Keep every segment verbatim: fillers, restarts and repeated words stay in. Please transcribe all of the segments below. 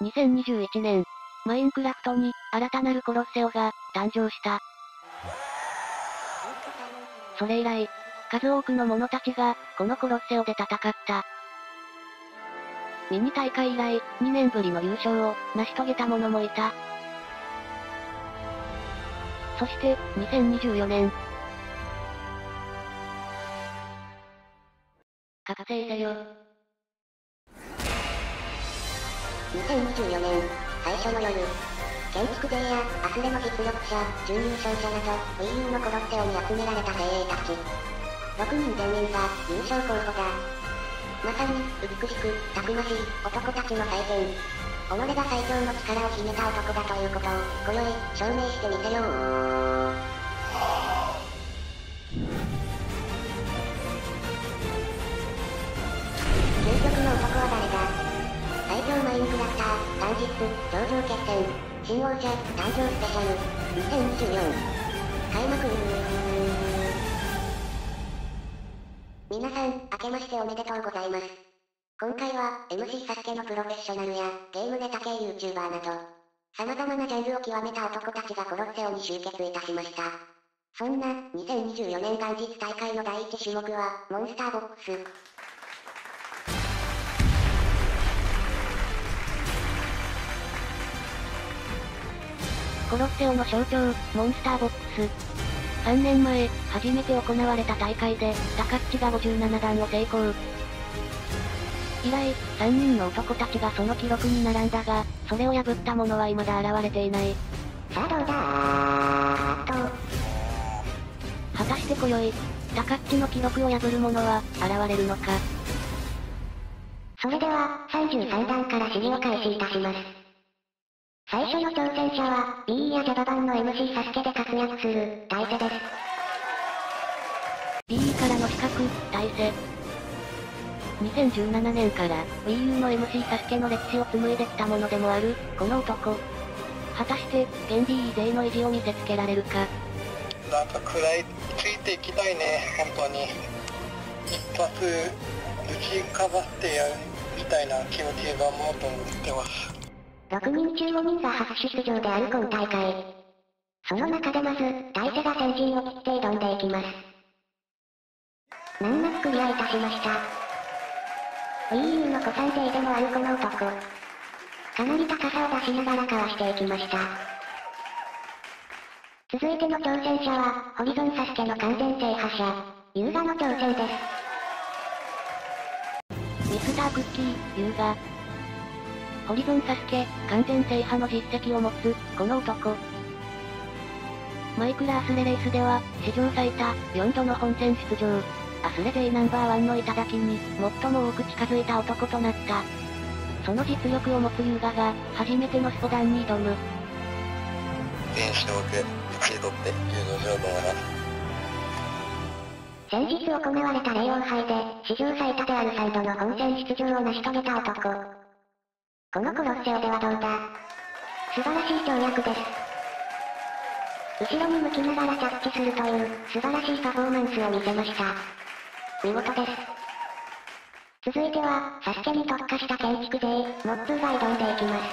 にせんにじゅういちねん、マインクラフトに新たなるコロッセオが誕生した。それ以来、数多くの者たちがこのコロッセオで戦った。ミニ大会以来、にねんぶりの優勝を成し遂げた者もいた。そして、にせんにじゅうよねん。覚醒せよ。 にせんにじゅうよねん、最初の夜。建築勢やアスレの実力者、準優勝者など、Wii U のコロッセオに集められた精鋭たち。ろくにん全員が優勝候補だ。まさに、美しく、たくましい、男たちの再現。己が最強の力を秘めた男だということを、今宵、証明してみせよう。究極の男は誰だ？最強マインクラフター、元日、頂上決戦、新王者、誕生スペシャル、にせんにじゅうよん。開幕。皆さん、明けましておめでとうございます。今回は、エムシー サスケのプロフェッショナルや、ゲームネタ系 YouTuber など、様々なジャンルを極めた男たちがコロッセオに集結いたしました。そんな、にせんにじゅうよねん元日大会の第一種目は、モンスターボックス。 コロッセオの象徴、モンスターボックス。さんねんまえ、初めて行われた大会で、タカッチがごじゅうななだんを成功。以来、さんにんの男たちがその記録に並んだが、それを破った者は未だ現れていない。 さあどうだーと。 果たして今宵、タカッチの記録を破る者は、現れるのか。 それでは、さんじゅうさんだんから試技を開始いたします。最初の挑戦者は、ビーイー や ジャバ 版の エムシー サスケで活躍する、大勢です。 ビーイー からの資格、大勢。にせんじゅうななねんから Wii U の エムシー サスケの歴史を紡いできたものでもある、この男。果たして、現 ビーイー 勢の意地を見せつけられるか。 なんか食らいついていきたいね、本当に。一発、打ちかばってやる、みたいな気持ちがもっと持ってます。 ろくにん中ごにんが初出場である今大会。その中でまず、大勢が先陣を切って挑んでいきます。難なくクリアいたしました。Wii U の古参勢でもあるこの男。かなり高さを出しながらかわしていきました。続いての挑戦者は、ホリゾンサスケの完全制覇者、ユーガの挑戦です。 ミスタークッキー、ユーガ。ホリゾンサスケ、完全制覇の実績を持つ、この男。マイクラアスレレースでは、史上最多、よんどの本戦出場。アスレ勢ナンバーワンの頂に、最も多く近づいた男となった。その実力を持つユーガが、初めてのスポダンに挑む。 全種目、一度って優勝しようと思います。 先日行われたレイオン杯で、史上最多であるさんどの本戦出場を成し遂げた男。このコロッセオではどうだ？素晴らしい跳躍です。後ろに向きながら着地するという、素晴らしいパフォーマンスを見せました。見事です。続いては、サスケに特化した建築勢、モップーが挑んでいきます。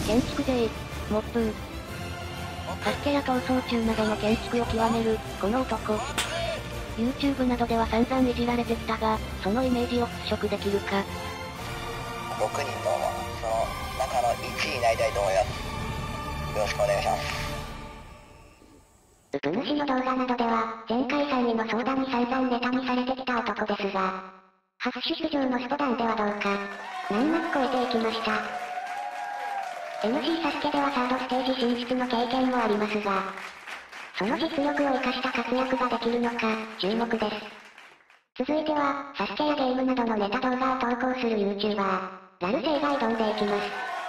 建築勢、モップー。サスケや逃走中などの建築を極める、この男。YouTube などでは散々いじられてきたが、そのイメージを払拭できるか。 ろくにんの、その中のいちいになりたいと思います。よろしくお願いします。 ウプ主の動画などでは、前回さんいの相談に散々ネタにされてきた男ですが、初出場のスポダンではどうか、難なく超えていきました。エムシー サスケではサードステージ進出の経験もありますが、その実力を生かした活躍ができるのか、注目です。続いては、サスケやゲームなどのネタ動画を投稿する YouTuber、ラルセイが挑んでいきます。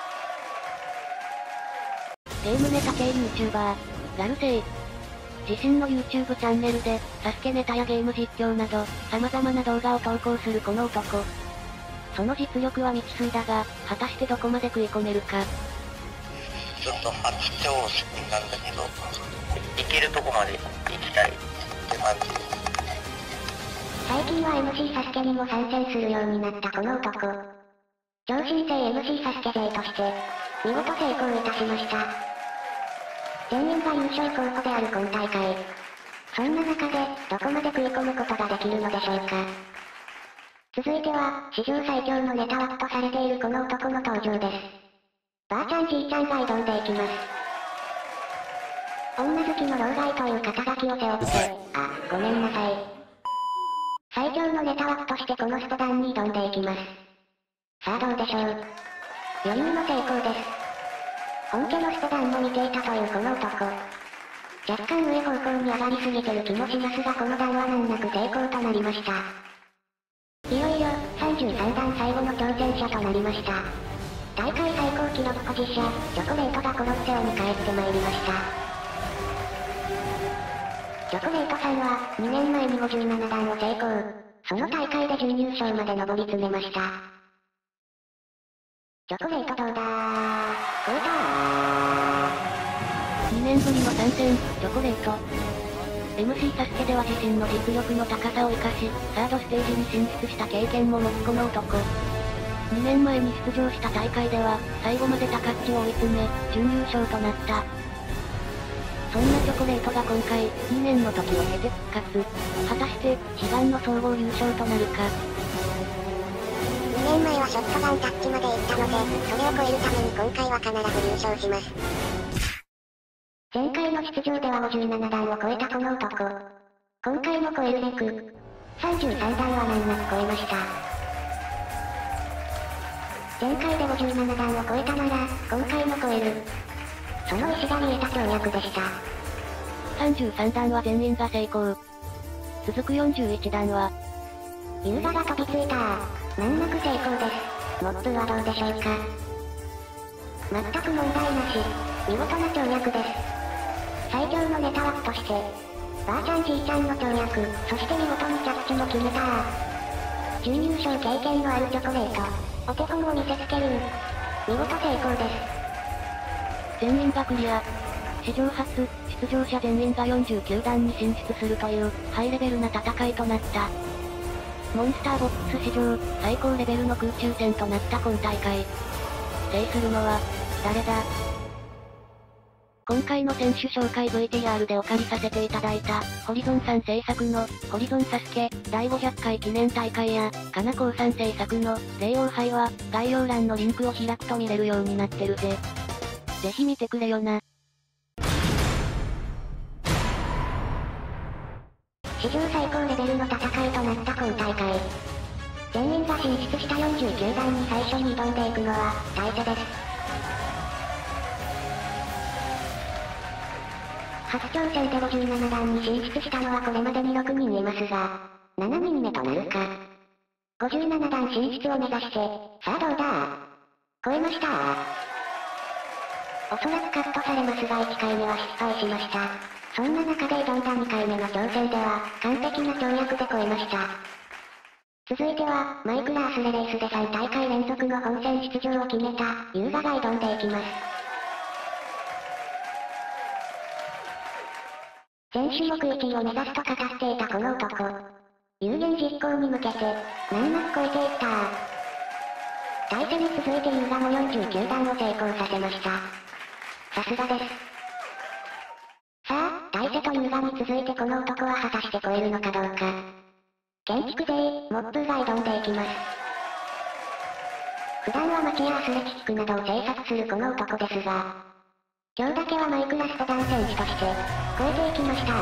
ゲームネタ系 YouTuber、ラルセイ。自身の YouTube チャンネルで、サスケネタやゲーム実況など、様々な動画を投稿するこの男。その実力は未知数だが、果たしてどこまで食い込めるか。 ちょっと初挑戦なんだけど、行けるとこまで行きたいって感じ。 最近は エムシー サスケにも参戦するようになったこの男。 超新星 エムシー サスケ勢として、見事成功いたしました。全員が優勝候補である今大会。そんな中で、どこまで食い込むことができるのでしょうか。続いては、史上最強のネタ枠とされているこの男の登場です。ばあちゃんじいちゃんが挑んでいきます。女好きの老害という肩書きを背負って、あ、ごめんなさい。最強のネタ枠としてこのスポダンに挑んでいきます。さあどうでしょう。余裕の成功です。本家のスポダンも見ていたというこの男。若干上方向に上がりすぎてる気もしますがこの段は難なく成功となりました。いよいよ、さんじゅうさんだん最後の挑戦者となりました。大会最高記録保持者、チョコレートがコロッセオに帰ってまいりました。チョコレートさんは、にねんまえにごじゅうななだんを成功。その大会で準優勝まで上り詰めました。チョコレートどうだー、どうだー。 にねんぶりの参戦、チョコレート。エムシー サスケでは自身の実力の高さを生かし、サードステージに進出した経験も持つこの男。にねんまえに出場した大会では、最後までタカッチを追い詰め、準優勝となった。そんなチョコレートが今回、にねんの時を経て復活。果たして、悲願の総合優勝となるか。 にねんまえはショットガンタッチまで行ったので、それを超えるために今回は必ず優勝します。前回の出場ではごじゅうななだんを超えたこの男。今回も超えるべく、さんじゅうさんだんは難なく超えました。前回でごじゅうななだんを超えたなら、今回も超える。その意志が見えた跳躍でした。 さんじゅうさんだんは全員が成功。続くよんじゅういちだんは、 ユーザが飛びついたー。難なく成功です。モップはどうでしょうか。全く問題なし。見事な跳躍です。最強のネタ枠として、ばあちゃんじいちゃんの跳躍、そして見事に着地も決めたー。準優勝経験のあるチョコレート。お手本を見せつけるー。見事成功です。 全員がクリア。史上初、出場者全員がよんじゅうきゅうだんに進出するという、ハイレベルな戦いとなった。モンスターボックス史上、最高レベルの空中戦となった今大会。制するのは、誰だ？今回の選手紹介 ブイティーアール でお借りさせていただいた、ホリゾンさん制作の、ホリゾンサスケ、だいごひゃっかい記念大会や、カナコウさん制作の、霊王杯は、概要欄のリンクを開くと見れるようになってるぜ。ぜひ見てくれよな。 史上最高レベルの戦いとなった今大会。全員が進出したよんじゅうきゅうだんに最初に挑んでいくのは、大勢です。初挑戦でごじゅうななだんに進出したのはこれまでにろくにんいますが、しちにんめとなるか。ごじゅうななだん進出を目指して、さあどうだー。超えましたー。おそらくカットされますがいっかいめは失敗しました。そんな中で挑んだにかいめの挑戦では、完璧な跳躍で超えました。続いては、マイクラースレレースでさんだいかい連続の本戦出場を決めた、ユーガが挑んでいきます。全種目いちいを目指すと語っていたこの男。有言実行に向けて、難なく超えていったー。大勢に続いてユーガもよんじゅうきゅうだんを成功させました。さすがです。さあ、大勢とユーガに続いてこの男は果たして超えるのかどうか。建築勢、モップーが挑んでいきます。普段は街やアスレチックなどを制作するこの男ですが、今日だけはマイクラスポダン選手として、超えていきました。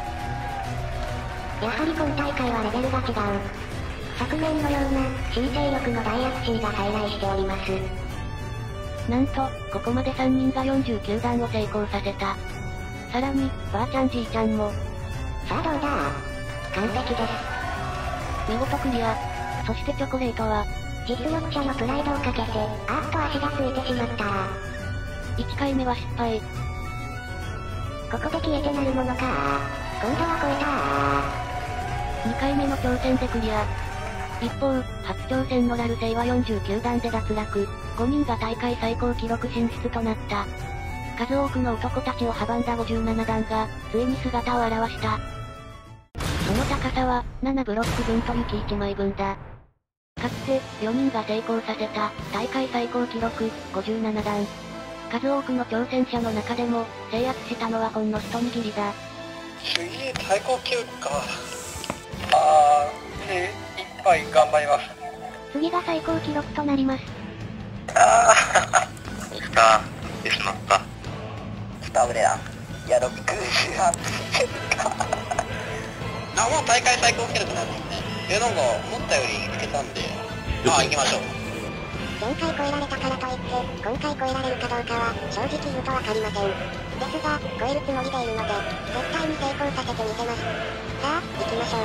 やはり今大会はレベルが違う。昨年のような、新勢力の大躍進が再来しております。 なんと、ここまでさんにんがよんじゅうきゅうだんを成功させた。さらに、ばあちゃんじいちゃんも。 さあどうだー。完璧です。 見事クリア。そしてチョコレートは、 実力者のプライドをかけて、あーっと足がついてしまったー。 いっかいめは失敗。 ここで消えてなるものかー。今度は超えたー。 にかいめの挑戦でクリア。一方、初挑戦のラルセイはよんじゅうきゅうだんで脱落。ごにんが大会最高記録進出となった。数多くの男たちを阻んだごじゅうななだんが、ついに姿を現した。その高さは、ななブロック分と雪いちまいぶんだ。 かつて、よにんが成功させた、大会最高記録、ごじゅうななだん。数多くの挑戦者の中でも、制圧したのはほんの一握りだ。 次、最高記録か。あー、精一杯頑張ります。 次が最高記録となります。 あー、スター、してしまった。スターブレラ。いや、ろくじゅうはちか。あ、もう大会最高記録なんですね。え、なんか、思ったよりいけたんで、まあ、行きましょう。 前回超えられたからといって、今回超えられるかどうかは、正直言うとわかりません。ですが、超えるつもりでいるので、絶対に成功させてみせます。さあ、行きましょ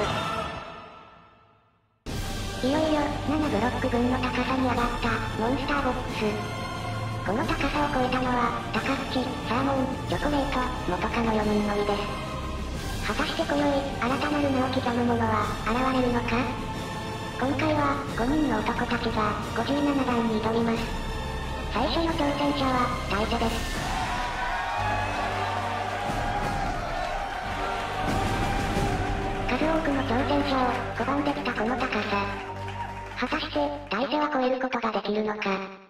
う。いよいよ、ななブロック分の高さに上がった、モンスターボックス。この高さを超えたのは、高淵、サーモン、チョコレート、元カノよにんのみです。果たして今宵、新たなる名を刻む者は、現れるのか？今回は、ごにんの男たちが、ごじゅうななだんに挑みます。最初の挑戦者は、大勢です。数多くの挑戦者を、拒んできたこの高さ。果たして、大勢は超えることができるのか。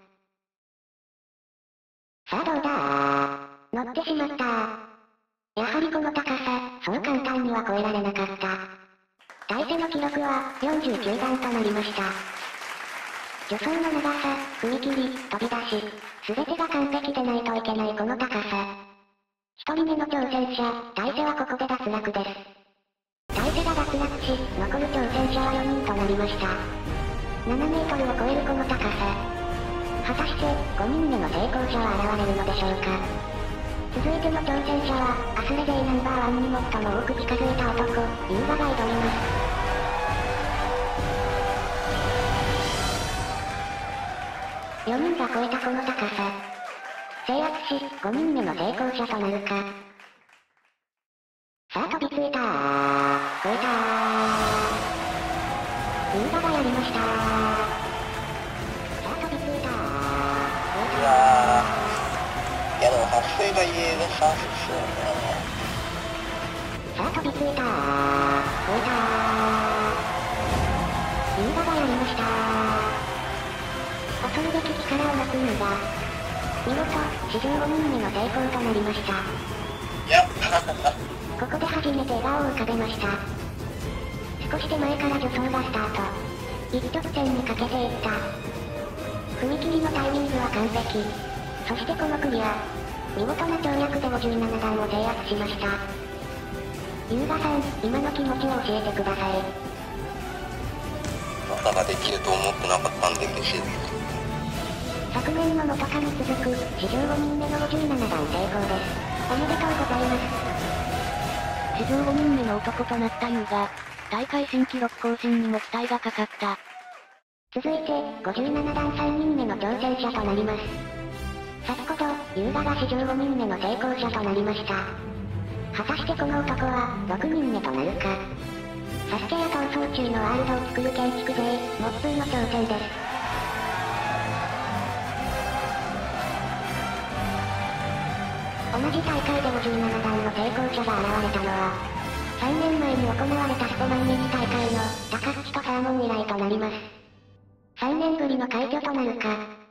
さあどうだー。乗ってしまったー。やはりこの高さ、そう簡単には超えられなかった。大勢の記録はよんじゅうきゅうだんとなりました。助走の長さ、踏み切り、飛び出し、すべてが完璧でないといけないこの高さ。一人目の挑戦者、大勢はここで脱落です。大勢が脱落し、残る挑戦者はよにんとなりました。ななメートルを超えるこの高さ。果たして、ごにんめの成功者は現れるのでしょうか。続いての挑戦者は、アスレデイナンバーワンに最も多く近づいた男、ユーガが挑みます。よにんが超えたこの高さ。制圧し、ごにんめの成功者となるか。さあ飛びついたー。超えたー。ユーガがやりましたー。さあ飛びついたー。超えたー。 いやー、いやでも発生が言えるチャンスですよね。 さあ飛びついたー。超えたー。ユーガがやりましたー。恐るべき力をなくユーガ。見事、史上ごにんめの成功となりました。 やったここで初めて笑顔を浮かべました。少し手前から助走がスタート。一直線にかけていった。踏み切りのタイミングは完璧。そしてこのクリア。見事な跳躍でごじゅうななだんを制圧しました。ユーガさん、今の気持ちを教えてください。 まさかできると思ってなかったんで嬉しいです。 昨年の元カノ続く、史上ごにんめのごじゅうななだん成功です。おめでとうございます。 史上ごにんめの男となったユーガ。大会新記録更新にも期待がかかった。 続いて、ごじゅうななだんさんにんめの挑戦者となります。先ほど、ユーガが史上ごにんめの成功者となりました。果たしてこの男は、ろくにんめとなるか。サスケや逃走中のワールドを作る建築勢、モップーの挑戦です。同じ大会でごじゅうななだんの成功者が現れたのは、さんねんまえに行われたスポマンミニ大会の、高淵とサーモン以来となります。さんねんぶりの快挙となるか。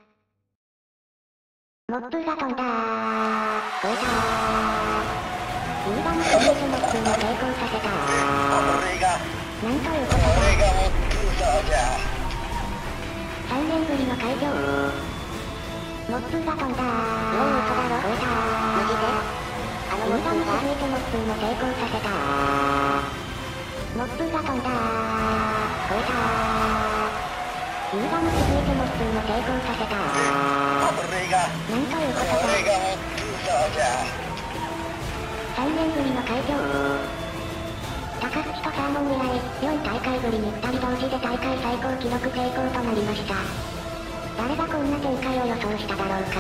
モップーが飛んだー。超えたー。ユーガの初めてモップーも成功させたー。 これが、 なんというこことだ。 れがモップーサーじゃ。 さんねんぶりの快挙モップーが飛んだー。もう嘘だろ。超えたー。マジであのモップーが続いてモップーも成功させたー。モップーが飛んだー。超えたー。ユーガも続いてモップーも成功させたー。 これが、 なんということこれだ。 がモップーサーじゃ。 さんねんぶりの快挙高淵とサーモン以来、よん大会ぶりにふたり同時で大会最高記録成功となりました。誰がこんな展開を予想しただろうか。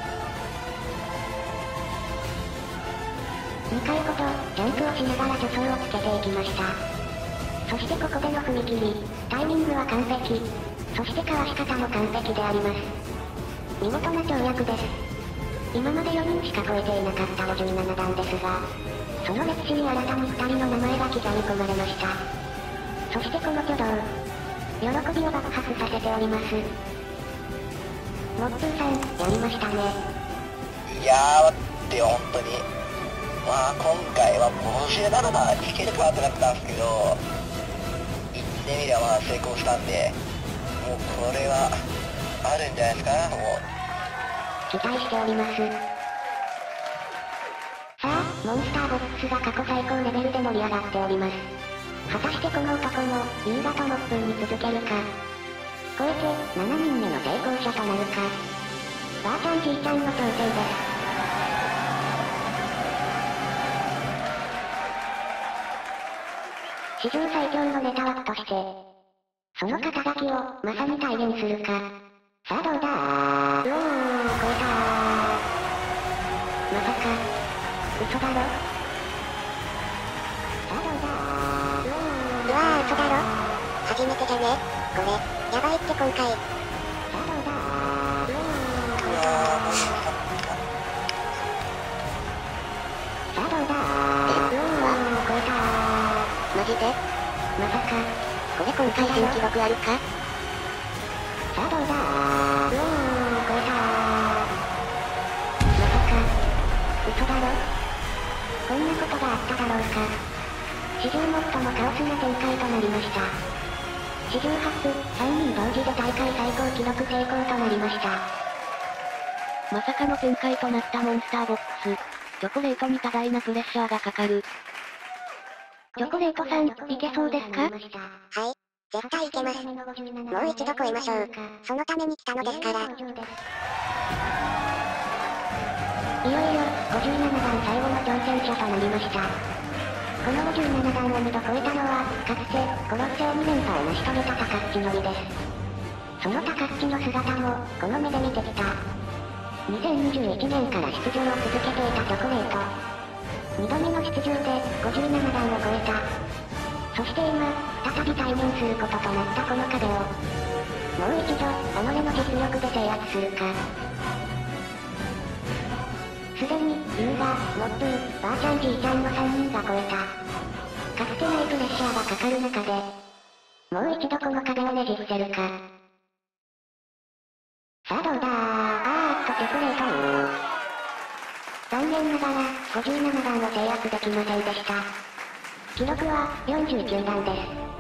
にかいほど、ジャンプをしながら助走をつけていきました。そしてここでの踏み切り、タイミングは完璧。そしてかわし方も完璧であります。見事な跳躍です。今までよにんしか超えていなかったごじゅうななだんですが、その歴史に新たにふたりの名前が刻み込まれました。そしてこの挙動。 喜びを爆発させております。モップーさん、やりましたね。 いやー、待ってよ、本当に。まあ、今回はごじゅうななだんいけるかってなったんですけど、言ってみればまあ成功したんで、もうこれは、あるんじゃないですか、もう。 期待しております。さあ、モンスターボックスが過去最高レベルで盛り上がっております。果たしてこの男も、優雅とモップーに続けるか。超えて、ななにんめの成功者となるか。ばあちゃんじいちゃんの挑戦です。史上最強のネタ枠として、その肩書きを、まさに体現するか。さあどうだー。うおー、超えたー。まさか、嘘だろ。さあどうだー。うわー、嘘だろ。初めてじゃねこれ、やばいって今回。さあどうだー。うおー、超えたー。さあどうだー。え、うおー、超えたー。マジでまさか、これ今回新記録あるか。さあどうだー。うおー、超えたー。まさか、嘘だろ。こんなことがあっただろうか。史上最もカオスな展開となりました。史上初、さんにん同時で大会最高記録成功となりました。 まさかの展開となったモンスターボックス。チョコレートに多大なプレッシャーがかかる。チョコレートさん、いけそうですか？ はい。絶対いけます。もう一度超えましょう。そのために来たのですから。いよいよ、ごじゅうななだん最後の挑戦者となりました。このごじゅうななだんをにど超えたのは、かつて、コロッセオに連覇を成し遂げたタカッチのみです。そのタカッチの姿も、この目で見てきた。にせんにじゅういちねんから出場を続けていたチョコレート。にどめの出場で、ごじゅうななだんを超えた。そして今、再び対面することとなったこの壁を、もう一度、己の実力で制圧するか。すでに、優雅、モップー、ばあちゃんじいちゃんのさんにんが超えた。かつてないプレッシャーがかかる中で、もう一度この壁をねじ伏せるか。さあどうだー。あーっとチョコレートー。残念ながら、ごじゅうななだんを制圧できませんでした。記録は、よんじゅうきゅうだんです。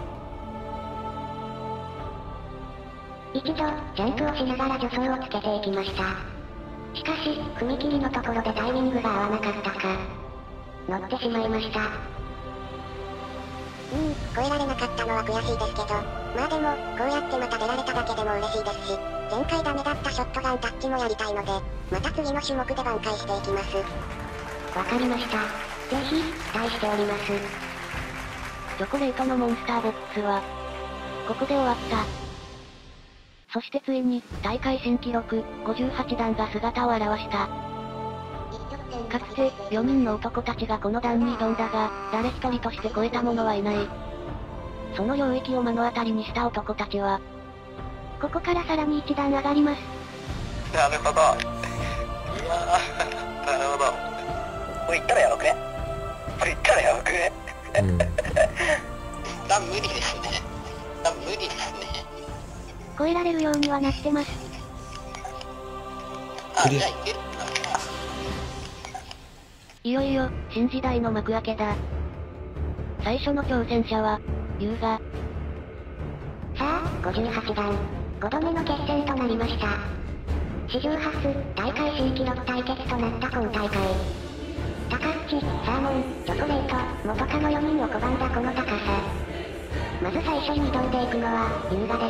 一度、ジャンプをしながら助走をつけていきました。しかし、踏切のところでタイミングが合わなかったか。乗ってしまいました。うーん、超えられなかったのは悔しいですけど、まあでも、こうやってまた出られただけでも嬉しいですし、前回ダメだったショットガンタッチもやりたいので、また次の種目で挽回していきます。わかりました。ぜひ、期待しております。 チョコレートのモンスターボックスは、ここで終わった。そしてついに、大会新記録、ごじゅうはちだんが姿を現した。かつて、よにんの男たちがこの段に挑んだが、誰一人として超えた者はいない。その領域を目の当たりにした男たちは、ここからさらに一段上がります。 なるほど。いやー、なるほど。これ言ったらやばくねこれ言ったらやばくねうん。だ、無理ですね。だ、無理ですね。 超えられるようにはなってます。 あ、じゃあいけるいよいよ、新時代の幕開けだ。最初の挑戦者は、優雅。 さあ、ごじゅうはちだん、ごどめの決戦となりました。史上初、大会新記録対決となった今大会。タカッチ、サーモン、チョコレート、元カノよにんを拒んだこの高さ。まず最初に挑んでいくのは、優雅です。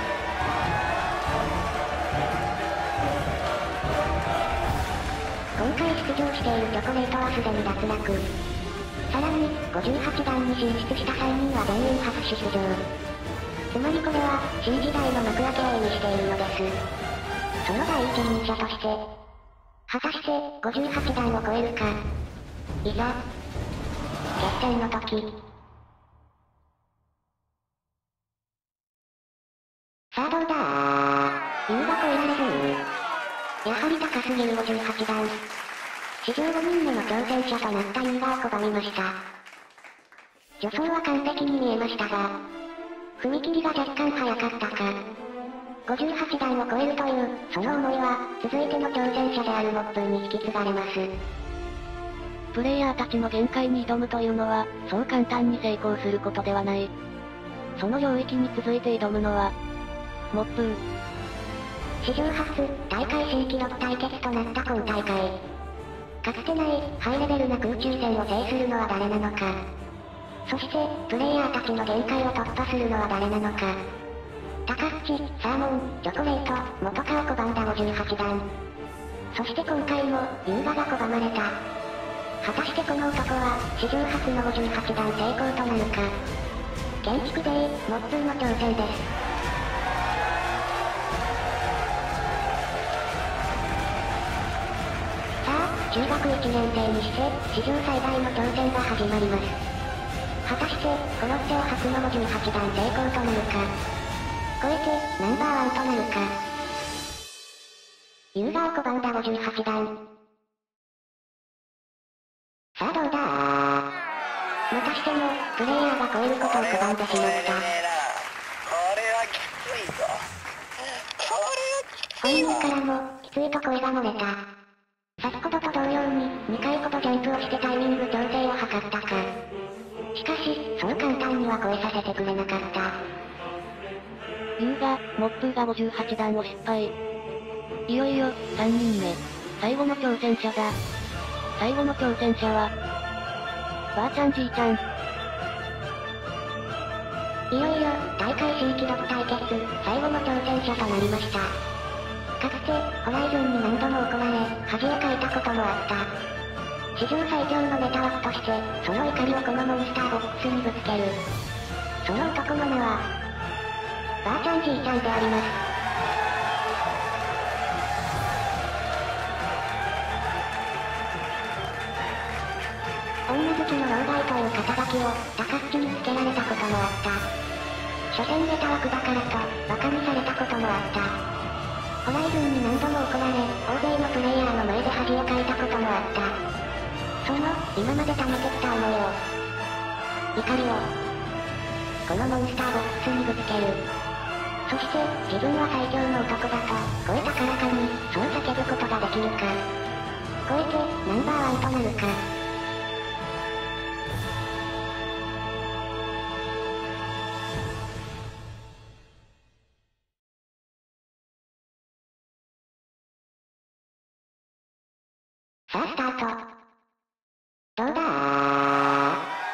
今回出場しているチョコレートはすでに脱落。さらに、ごじゅうはちだんに進出したさんにんは全員初出場。つまりこれは、新時代の幕開けを意味しているのです。その第一人者として、果たして、ごじゅうはちだんを超えるか。いざ、決戦の時。さあどうだー。優が超えられるやはり高すぎるごじゅうはちだん。史上ごにんめの挑戦者となった優雅を拒みました。助走は完璧に見えましたが、 踏み切りが若干早かったか。ごじゅうはちだんを超えるという、その思いは、続いての挑戦者であるモップーに引き継がれます。 プレイヤーたちの限界に挑むというのは、そう簡単に成功することではない。その領域に続いて挑むのは、モップー。 史上初、大会新記録対決となった今大会。かつてない、ハイレベルな空中戦を制するのは誰なのか。そして、プレイヤーたちの限界を突破するのは誰なのか。タカッチ、サーモン、チョコレート、元カを拒んだごじゅうはちだん。そして今回も、優雅が拒まれた。果たしてこの男は、史上初のごじゅうはちだん成功となるか。建築デイ、モップーの挑戦です。さあ、中学いちねん生にして、史上最大の挑戦が始まります。果たして、コロッセオ初のごじゅうはちだん成功となるか。超えて、ナンバーワンとなるか。ユーザーを拒んだごじゅうはちだん。さあどうだー。またしても、プレイヤーが超えることを拒んでしまった。 これはきついぞ。これはきついぞ。 本人からも、きついと声が漏れた。先ほどと同様に、にかいほどジャンプをしてタイミング調整を図ったか。しかし、そう簡単には超えさせてくれなかった。 ユーガ、モップーがごじゅうはちだんを失敗。いよいよ、さんにんめ。最後の挑戦者だ。最後の挑戦者は、ばあちゃんじいちゃん。 いよいよ、大会新記録対決、最後の挑戦者となりました。かつて、ホライズンに何度も怒られ、恥をかいたこともあった。史上最強のメタ枠として、その怒りをこのモンスターボックスにぶつける。その男の名は、ばあちゃんじいちゃんであります。女好きの老害という肩書きを、高っちにつけられたこともあった。所詮メタ枠だからと、馬鹿にされたこともあった。ホライズンに何度も怒られ、大勢のプレイヤーの前で恥をかいたこともあった。その、今まで溜めてきた思いを、怒りを、このモンスターボックスにぶつける。そして、自分は最強の男だと、声高らかに、そう叫ぶことができるか。超えて、ナンバーワンとなるか。さあスタート。どうだー。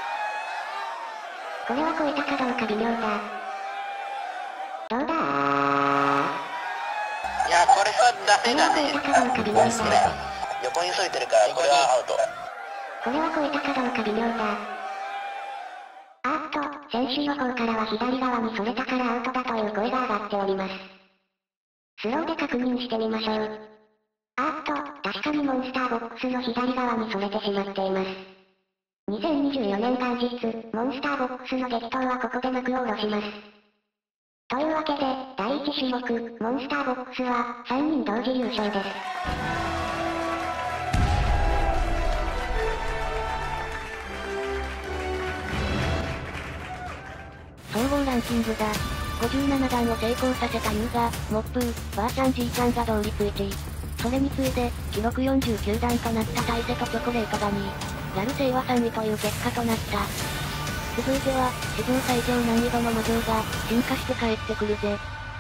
これは超えたかどうか微妙だ。どうだー。 いや、これはダメだね。 これは超えたかどうか微妙だ。 横にそいてるから、これはアウト。 これは超えたかどうか微妙だ。あーっと、選手の方からは左側にそれたからアウトだという声が上がっております。スローで確認してみましょう。あーっと、確かにモンスターボックスの左側にそれてしまっています。にせんにじゅうよねん元日、モンスターボックスの激闘はここで幕を下ろします。というわけで、だいいち種目、モンスターボックスは、さんにん同時優勝です。 総合ランキングだ。ごじゅうななだんを成功させたユーガ、モップー、ばあちゃんじいちゃんが同率いちい。それに次いで、記録よんじゅうきゅうだんとなった大勢とチョコレートがにい。ラルセイはさんいという結果となった。続いては、史上最強難易度の魔女が、進化して帰ってくるぜ。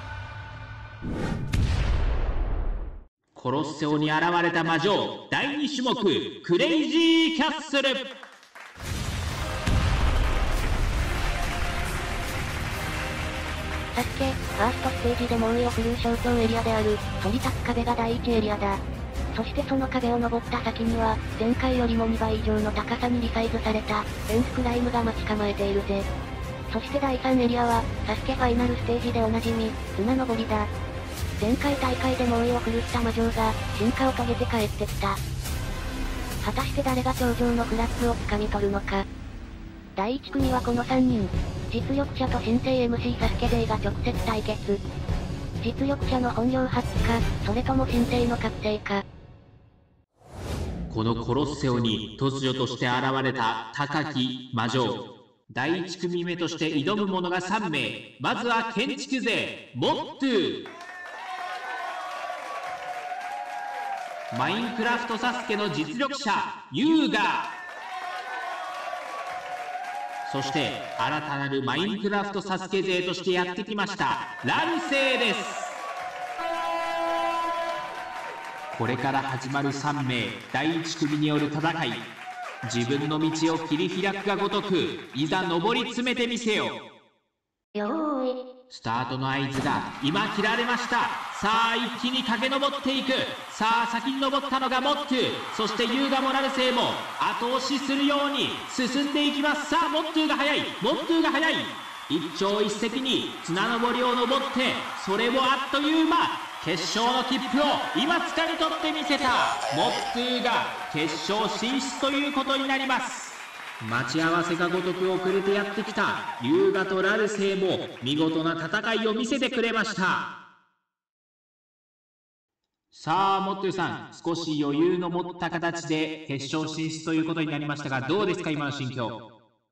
コロッセオに現れた魔女、だいに種目、クレイジーキャッスル。 サスケ、ファーストステージで猛威を振るう象徴エリアである、反り立つ壁がだいいちエリアだ。そしてその壁を登った先には、前回よりもにばい以上の高さにリサイズされた、エンスクライムが待ち構えているぜ。そしてだいさんエリアは、サスケファイナルステージでおなじみ、綱登りだ。前回大会で猛威を振るった魔女が、進化を遂げて帰ってきた。果たして誰が頂上のフラッグを掴み取るのか。だいいち組はこのさんにん。実力者と新生 エムシー サスケ勢が直接対決。実力者の本領発揮か、それとも新生の覚醒か。 このコロッセオに突如として現れた高き魔女。 だいいち組目として挑む者がさんめい。まずは建築勢モットゥ。マインクラフトサスケの実力者ユウガ。そして新たなるマインクラフトサスケ勢としてやってきましたラルセイです。これから始まるさんめいだいいち組による戦い。自分の道を切り開くがごとく、いざ上り詰めてみせよ。 よーい。 スタートの合図が今切られました。さあ一気に駆け上っていく。さあ先に登ったのがモットゥ、そしてユウガもラルセイも後押しするように進んでいきます。さあモットゥが速い、モットゥが速い。一朝一夕に綱登りを登って、それもあっという間、決勝の切符を今掴み取ってみせた。モットゥが決勝進出ということになります。待ち合わせがごとく遅れてやってきたユウガとラルセイも見事な戦いを見せてくれました。さあモットゥさん、少し余裕の持った形で決勝進出ということになりましたが、どうですか今の心境。 いやー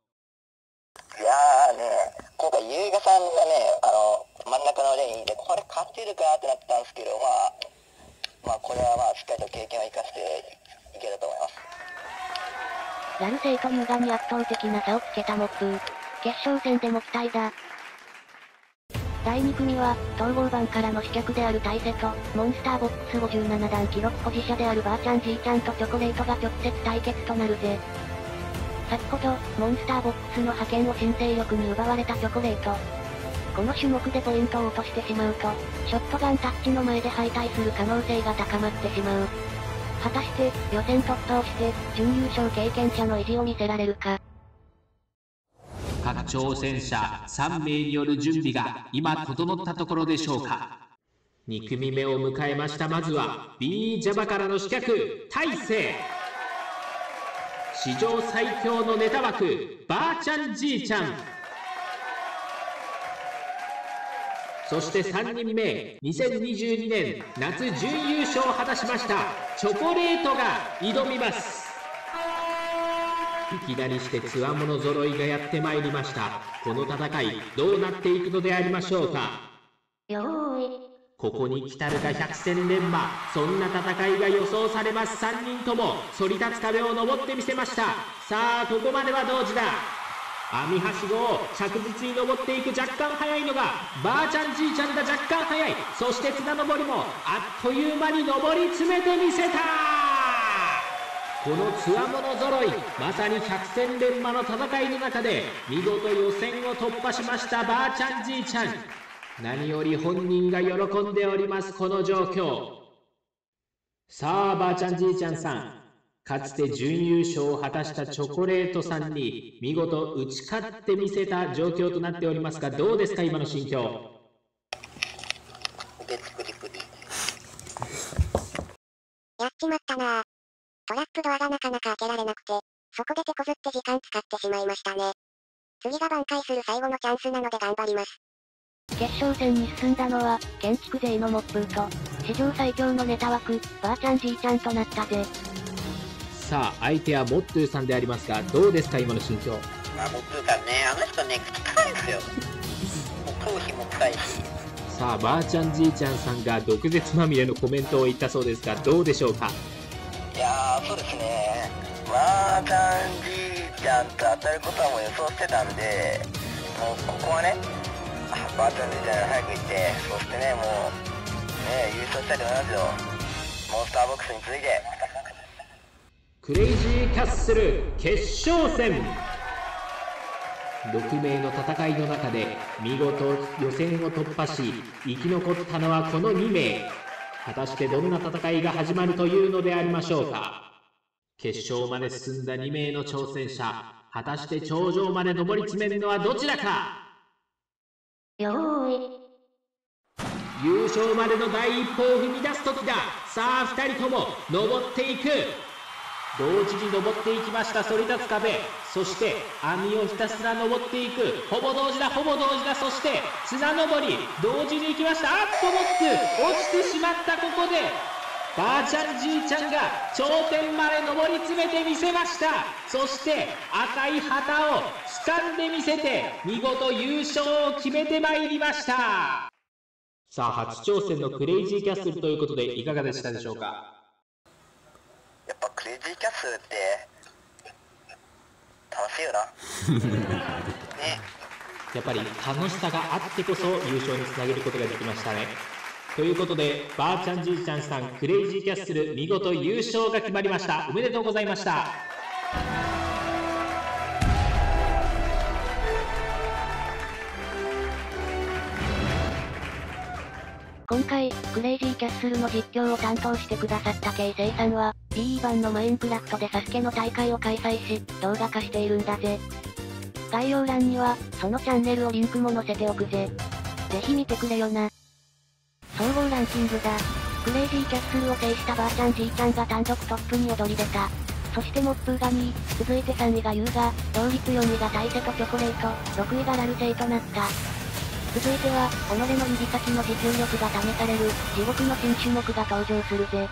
ね、今回ユウガさんがね、あの真ん中のレーンでこれ勝てるかなってなったんですけど、まあまあこれはまあしっかりと経験を生かしていけると思います。 ラルセイとユウガに圧倒的な差をつけたモットゥ。決勝戦でも期待だ。だいに組は、統合版からの刺客である大勢と、モンスターボックスごじゅうななだん記録保持者であるばあちゃんじいちゃんとチョコレートが直接対決となるぜ。先ほど、モンスターボックスの覇権を新勢力に奪われたチョコレート。この種目でポイントを落としてしまうと、ショットガンタッチの前で敗退する可能性が高まってしまう。果たして、予選突破をして、準優勝経験者の意地を見せられるか。 各挑戦者さんめいによる準備が今整ったところでしょうか。に組目を迎えました。まずは ビージャパ からの刺客大勢。史上最強のネタ枠ばあちゃんじいちゃん。そしてさんにんめ、にせんにじゅうにねん夏準優勝を果たしましたチョコレートが挑みます。いきなりしてつわもの揃いがやってまいりました。この戦いどうなっていくのでありましょうか。 よーい。 ここに来たるか百戦錬磨、そんな戦いが予想されます。さんにんとも反り立つ壁を登ってみせました。さあここまでは同時だ。網はしごを着実に登っていく。若干速いのがばあちゃんじいちゃんだ。若干速い。そして綱登りもあっという間に登り詰めてみせた。このつわもの揃い、まさに百戦錬磨の戦いの中で見事予選を突破しましたばあちゃんじいちゃん。何より本人が喜んでおります。この状況。さあばあちゃんじいちゃんさん、かつて準優勝を果たしたチョコレートさんに見事打ち勝ってみせた状況となっておりますが、どうですか今の心境。 腕作りプリやっちまったなぁ。トラップドアがなかなか開けられなくて、そこで手こずって時間使ってしまいましたね。次が挽回する最後のチャンスなので頑張ります。 決勝戦に進んだのは、建築勢のモップーと、史上最強のネタ枠、ばあちゃんじいちゃんとなったぜ。 さあ相手はモットゥーさんでありますが、どうですか今の心境。 まあモットゥーさんね、あの人ね、口臭いんですよ。もう頭皮も臭いし。 さあばあちゃんじいちゃんさんが毒舌まみれのコメントを言ったそうですが、どうでしょうか。 いやー、そうですね。ばあちゃんじいちゃんと当たることはもう予想してたんで、もうここはね、ばあちゃんじいちゃん早く行って、そしてね、もう、ね、優勝したいと思いますよ。モンスターボックスに続いて。 クレイジーキャッスル決勝戦。ろくめいの戦いの中で見事予選を突破し、生き残ったのはこのにめい。果たしてどんな戦いが始まるというのでありましょうか。決勝まで進んだにめいの挑戦者、果たして頂上まで上り詰めるのはどちらか。 よーい。 優勝までの第一歩を踏み出す時だ。さあふたりとも登っていく。同時に登っていきました。反り立つ壁、そして網をひたすら登っていく。ほぼ同時だ、ほぼ同時だ。そして綱登り同時に行きました。あっとモック落ちてしまった。ここでばあちゃんじいちゃんが頂点まで上り詰めてみせました。そして赤い旗を掴んでみせて見事優勝を決めてまいりました。さあ初挑戦のクレイジーキャッスルということでいかがでしたでしょうか。 やっぱクレイジーキャッスルって楽しいよなね。 やっぱり楽しさがあってこそ優勝につなげることができましたね。ということでばあちゃんじいちゃんさんクレイジーキャッスル見事優勝が決まりました。おめでとうございました。 今回、クレイジーキャッスルの実況を担当してくださったケイセイさんは、ピーイー 版のマインクラフトでサスケの大会を開催し、動画化しているんだぜ。概要欄には、そのチャンネルをリンクも載せておくぜ。ぜひ見てくれよな。総合ランキングだ。クレイジーキャッスルを制したばあちゃんじいちゃんが単独トップに躍り出た。そしてモップーがにい、続いてさんいがユーガ、同率よんいがタイセとチョコレート、ろくいがラルセイとなった。続いては、己の指先の持久力が試される、地獄の新種目が登場するぜ。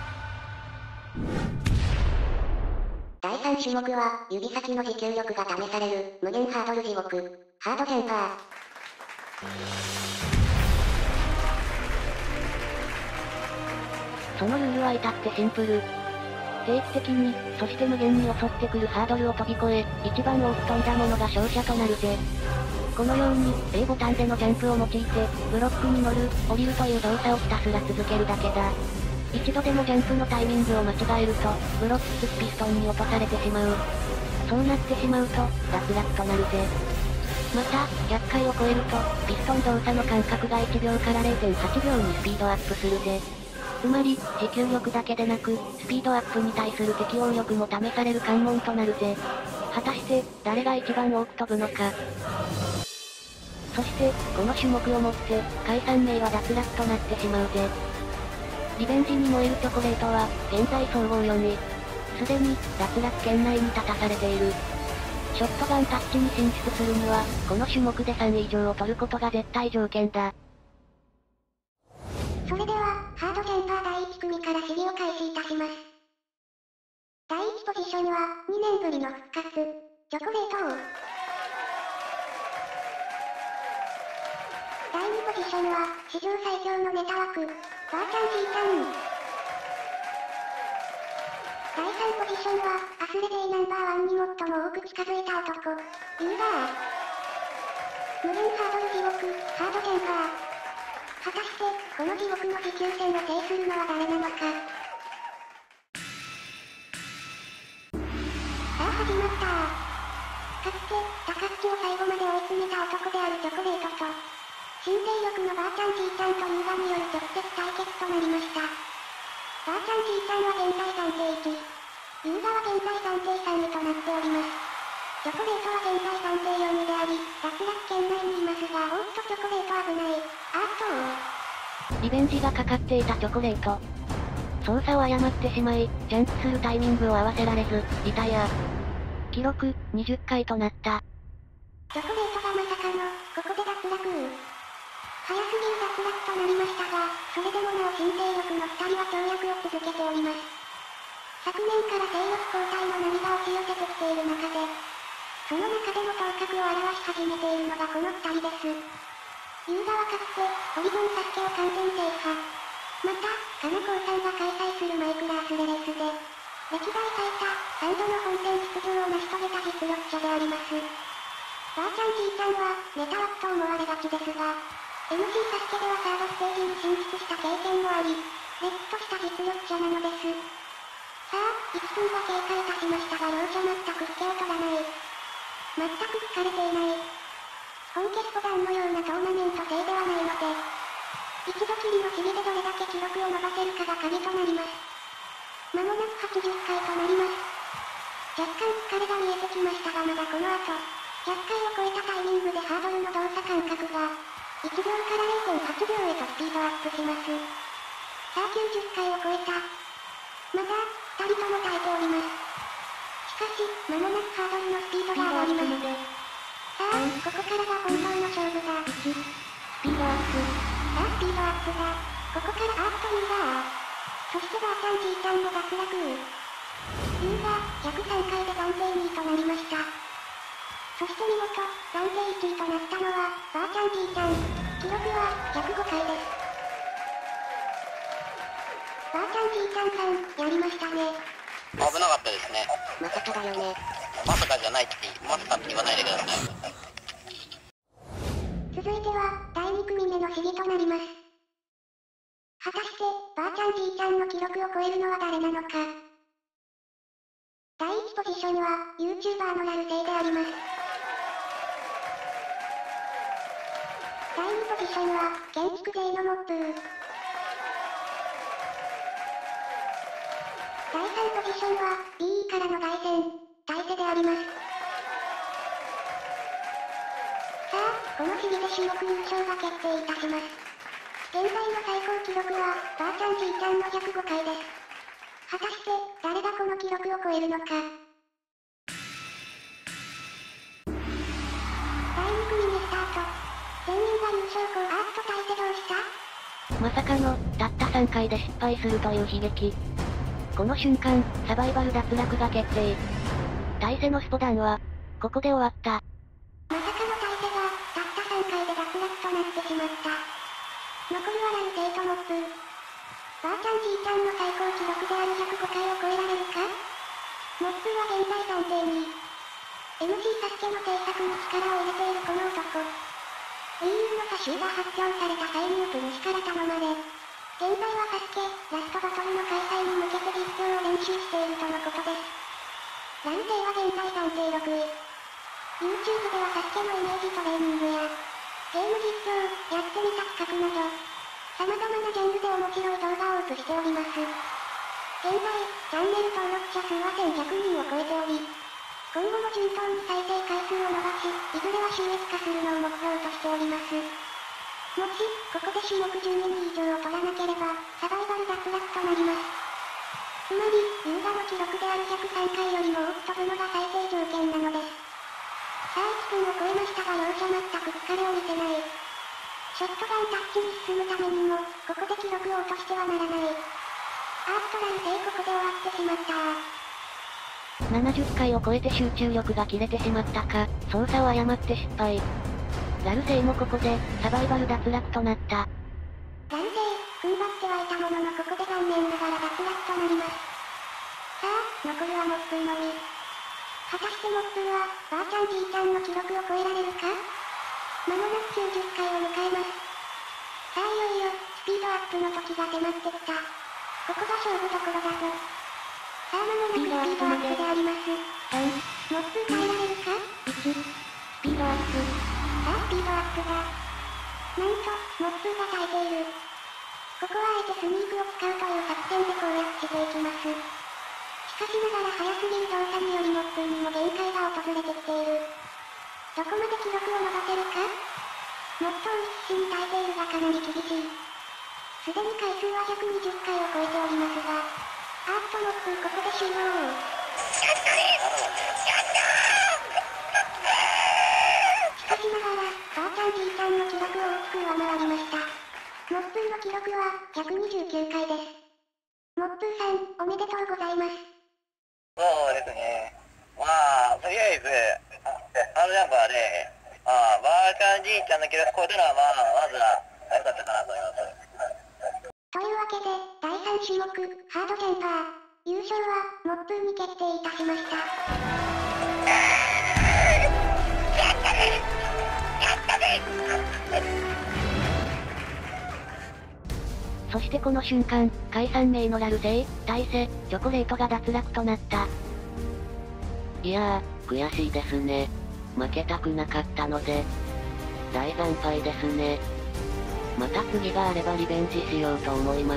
だいさん種目は、指先の持久力が試される、無限ハードル地獄、ハードジャンパー。 そのルールは至ってシンプル。定期的に、そして無限に襲ってくるハードルを飛び越え、一番多く飛んだものが勝者となるぜ。このように、A ボタンでのジャンプを用いて、ブロックに乗る、降りるという動作をひたすら続けるだけだ。一度でもジャンプのタイミングを間違えると、ブロック付きピストンに落とされてしまう。そうなってしまうと、脱落となるぜ。また、ひゃっかいを超えると、ピストン動作の間隔がいちびょうから れいてんはちびょうにスピードアップするぜ。つまり、持久力だけでなく、スピードアップに対する適応力も試される関門となるぜ。果たして、誰が一番多く飛ぶのか。そして、この種目をもって、解散名は脱落となってしまうぜ。リベンジに燃えるチョコレートは、現在総合よんい。すでに、脱落圏内に立たされている。ショットガンタッチに進出するには、この種目でさんい以上を取ることが絶対条件だ。 それでは、ハードジャンパーだいいち組から試技を開始いたします。だいいちポジションは、にねんぶりの復活、チョコレート王。だいにポジションは、史上最強のネタ枠、ばあちゃんじいちゃん。だいさんポジションは、アスレデイナンバーワンに最も多く近づいた男、ユーガー。無限ハードル地獄、ハードジャンパー。果たして、この地獄の持久戦を制するのは誰なのか。さあ始まったー。かつて、高槻を最後まで追い詰めた男であるチョコレートと、新勢力のばあちゃんじいちゃんとユーガによる直接対決となりました。ばあちゃんじいちゃんは現在暫定いちい。ユーガは現在暫定さんいとなっております。チョコレートは現在暫定よんいであり、脱落圏内にいますが、おっとチョコレート危ない。あっとリベンジがかかっていたチョコレート。操作を誤ってしまい、ジャンプするタイミングを合わせられず、リタイア。記録、にじゅっかいとなった。 チョコレートがまさかの、ここで脱落。早すぎる脱落となりましたが、それでもなお新勢力のふたりは跳躍を続けております。昨年から勢力交代の波が押し寄せてきている中で、その中でも頭角を現し始めているのがこのふたりです。ユーガはかつて、ホリゾンサスケを完全制覇。また、カナコウさんが開催するマイクラースレレースで、歴代最多、さんどの本戦出場を成し遂げた実力者であります。ばあちゃんじいちゃんは、ネタ枠と思われがちですが、エムシー サスケではサードステージに進出した経験もあり、れっきとした実力者なのです。さあ、いっぷんが経過いたしましたが両者全く引けを取らない。全く疲れていない。本決スポダンのようなトーナメント制ではないので、一度きりの試技でどれだけ記録を伸ばせるかが鍵となります。まもなくはちじゅっかいとなります。若干疲れが見えてきましたがまだこの後、ひゃっかいを超えたタイミングでハードルの動作間隔が、いちびょうから れいてんはちびょうへとスピードアップします。さあきゅうじゅっかいを超えた。まだ、ふたりとも耐えております。しかし、まもなくハードルのスピードが上がります。さあ、ここからが本当の勝負だ。いち、スピードアップ。さあ、スピードアップだ。ここからアートユーガー。 そしてばあちゃんじいちゃんも脱落。ユーがひゃくさんかいで暫定にいとなりました。そして見事、暫定いちいとなったのは、ばあちゃんじいちゃん。記録はひゃくごかいです。ばあちゃんじいちゃんさん、やりましたね。 危なかったですね。 まさかだよね。 まさかじゃないって、まさかって言わないでください。 続いては、だいに組目の試技となります。果たして、ばあちゃんじいちゃんの記録を超えるのは誰なのか。だいいちポジションは、YouTuber のラルセイであります。だいにポジションは、建築勢のモップー。だいさんポジションは、ビーイー からの凱旋、大勢であります。さあ、この試技で種目優勝が決定いたします。現在の最高記録は、ばあちゃんじいちゃんのひゃくごかいです。果たして、誰がこの記録を超えるのか。だいに組目スタート。全員が優勝候補。あっと大勢どうした？ まさかの、たったさんかいで失敗するという悲劇。この瞬間、サバイバル脱落が決定。大勢のスポダンは、ここで終わった。 まさかの大勢が、たったさんかいで脱落となってしまった。残るはラルセイとモップー。ばあちゃんじいちゃんの最高記録であるひゃくごかいを超えられるか？モップーは現在暫定にい。エムシー サスケの制作に力を入れているこの男。Wii U の差しが発表された際にプルシから頼まれ、現在はサスケ、ラストバトルの開催に向けて実況を練習しているとのことです。ラルセイは現在暫定ろくい。YouTube ではサスケのイメージトレーニングや、ゲーム実況、やってみた企画など、様々なジャンルで面白い動画をアップしております。現在、チャンネル登録者数はせんひゃくにんを超えており、今後も順当に再生回数を伸ばし、いずれは収益化するのを目標としております。もし、ここで種目じゅうにい以上を取らなければ、サバイバル脱落となります。つまり、ユーザの記録であるひゃくさんかいよりも多く飛ぶのが最低条件なのです。さあいっぷんを超えましたが両者全く疲れを見せない。ショットガンタッチに進むためにも、ここで記録を落としてはならない。あーっとラルセイここで終わってしまったー。 ななじゅっかいを超えて集中力が切れてしまったか、操作を誤って失敗。ラルセイもここで、サバイバル脱落となった。 ラルセイ、踏ん張ってはいたもののここで残念ながら脱落となります。さあ、残るはモップーのみ。果たしてモップーは、ばあちゃんじいちゃんの記録を超えられるか？まもなくきゅうじゅっかいを迎えます。さあいよいよ、スピードアップの時が迫ってきた。ここが勝負どころだぞ。さあまもなくスピードアップであります。さん、モップー耐えられるか？いち、スピードアップ。さあスピードアップだ。なんと、モップーが耐えている。ここはあえてスニークを使うという作戦で攻略していきます。しかしながら速すぎる動作によりモップーにも限界が訪れてきている。どこまで記録を伸ばせるか？もっと必死に耐えているがかなり厳しい。すでに回数はひゃくにじゅっかいを超えておりますが、あーっとモップーここで終了。しかしながら、ばあちゃんじいちゃんの記録を大きく上回りました。モップーの記録はひゃくにじゅうきゅうかいです。モップーさん、おめでとうございます。 そうですね。まあ、とりあえず、あのジャンプはね、まあ、ばあちゃんじいちゃんの記録超えたのは、まあ、まずは良かったかなと思います。 というわけで、だいさん種目、ハードジャンパー、優勝は、モップーに決定いたしました。やったねやったねそしてこの瞬間、解散名のラルセイ、大勢、チョコレートが脱落となった。いやー、悔しいですね。負けたくなかったので。大惨敗ですね。また次があればリベンジしようと思います。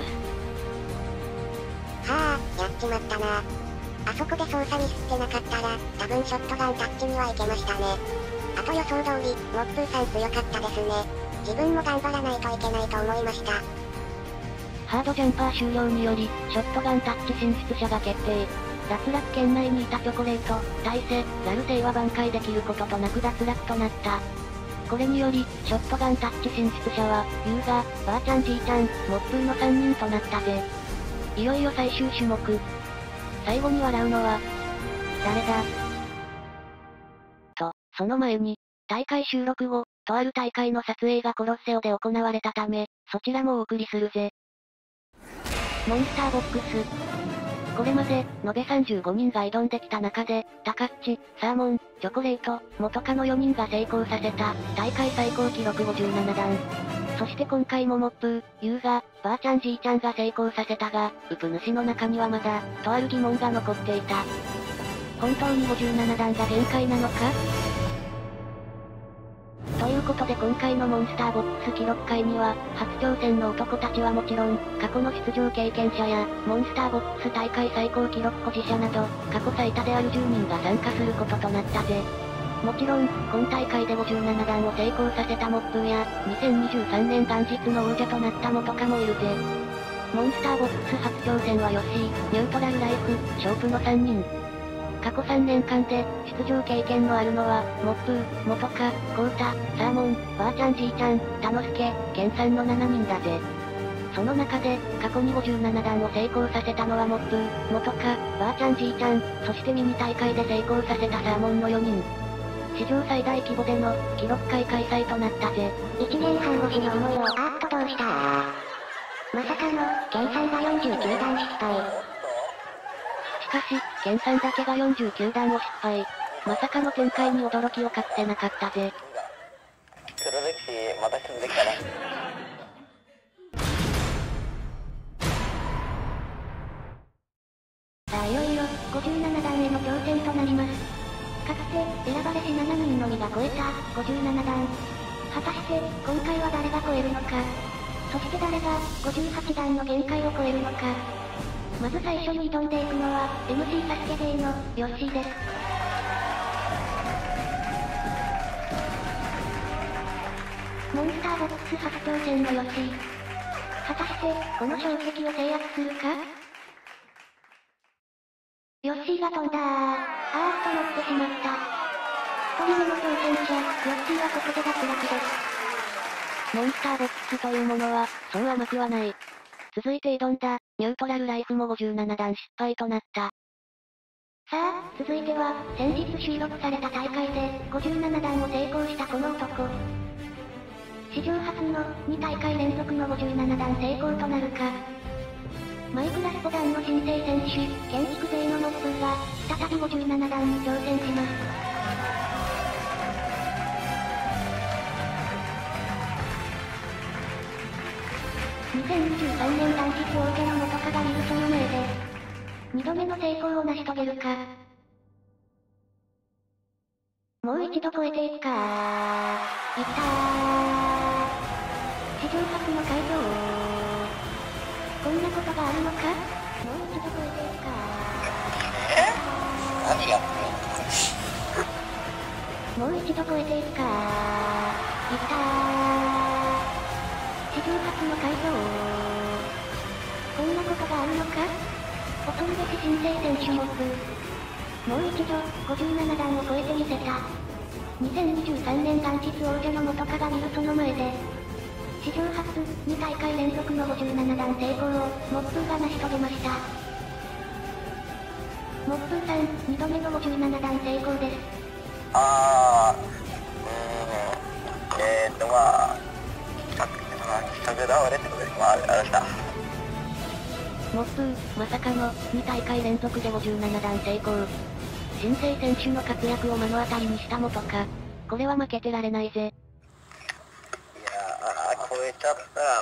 はあ、やっちまったな。あそこで操作ミスってなかったら、多分ショットガンタッチにはいけましたね。あと予想通り、モップーさん強かったですね。自分も頑張らないといけないと思いました。 ハードジャンパー終了により、ショットガンタッチ進出者が決定。脱落圏内にいたチョコレート、大勢、ラルセイは挽回できることとなく脱落となった。これにより、ショットガンタッチ進出者は、ユーガ、ばあちゃんじいちゃん、モップーのさんにんとなったぜ。 いよいよ最終種目。最後に笑うのは、誰だと、その前に、大会収録後、とある大会の撮影がコロッセオで行われたため、そちらもお送りするぜ。モンスターボックス。これまで、延べさんじゅうごにんが挑んできた中で、タカッチ、サーモン、チョコレート、元カのよにんが成功させた、大会最高記録ごじゅうななだん。そして今回もモップー、ユーガ、ばあちゃんじいちゃんが成功させたが、ウプ主の中にはまだ、とある疑問が残っていた。本当にごじゅうななだんが限界なのかということで今回のモンスターボックス記録会には、初挑戦の男たちはもちろん、過去の出場経験者や、モンスターボックス大会最高記録保持者など、過去最多であるじゅうにんが参加することとなったぜ。もちろん、今大会でごじゅうななだんを成功させたモップーや、にせんにじゅうさんねん元日の王者となった元カもいるぜ。モンスターボックス初挑戦はヨッシー、ニュートラルライフ、ショープのさんにん。過去さんねんかんで、出場経験のあるのは、モップー、元カ、コウタ、サーモン、ばあちゃんじいちゃん、タノスケ、ケンさんのななにんだぜ。その中で、過去にごじゅうななだんを成功させたのはモップー、元カ、ばあちゃんじいちゃん、そしてミニ大会で成功させたサーモンのよにん。史上最大規模での、記録会開催となったぜ。 いちねんはん越しの思いを、あーっとどうしたー。まさかの、ケンさんがよんじゅうきゅうだん失敗。 しかし、ケンさんだけがよんじゅうきゅうだんを失敗。まさかの展開に驚きを隠せなかったぜ。 黒歴史、また進んできたね。 さあいよいよ、ごじゅうななだんへの挑戦となります。かつて、選ばれししちにんのみが超えた、ごじゅうななだん。果たして、今回は誰が超えるのか。そして誰が、ごじゅうはちだんの限界を超えるのか。まず最初に挑んでいくのは、エムシー サスケ勢の、ヨッシーです。モンスターボックス初挑戦のヨッシー。果たして、この衝撃を制圧するか。ヨッシーが飛んだー。あーっと乗ってしまった。一人目の挑戦者、ヨッシーはここで脱落です。 モンスターボックスというものは、そう甘くはない。続いて挑んだ、ニュートラルライフもごじゅうななだん失敗となった。 さあ、続いては、先日収録された大会で、ごじゅうななだんを成功したこの男。史上初の、に大会連続のごじゅうななだん成功となるか。マイクラスポ団の新生選手、建築勢のモップーが、再びごじゅうななだんに挑戦します。にせんにじゅうさんねん元日王者の元カがいるその前で、にどめの成功を成し遂げるか。もう一度超えていくかー。いったー。史上初の快挙。こんなことがあるのか。もう一度超えていくかー。 え何がもう一度超えていくかー。いったー。史上初の快挙。こんなことがあるのか。恐るべし新生選手モップ。もう一度、ごじゅうななだんを超えてみせた。にせんにじゅうさんねん元日王者の元カが見るその前で、史上初、に大会連続のごじゅうななだん成功を、モップーが成し遂げました。モップーさん、にどめのごじゅうななだん成功です。 あー、うーん、えーとまあ、企画倒れってことです。まあ、ありました。 モップー、まさかの、に大会連続でごじゅうななだん成功。新生選手の活躍を目の当たりにした元カ。これは負けてられないぜ。 いやー、超えちゃったらな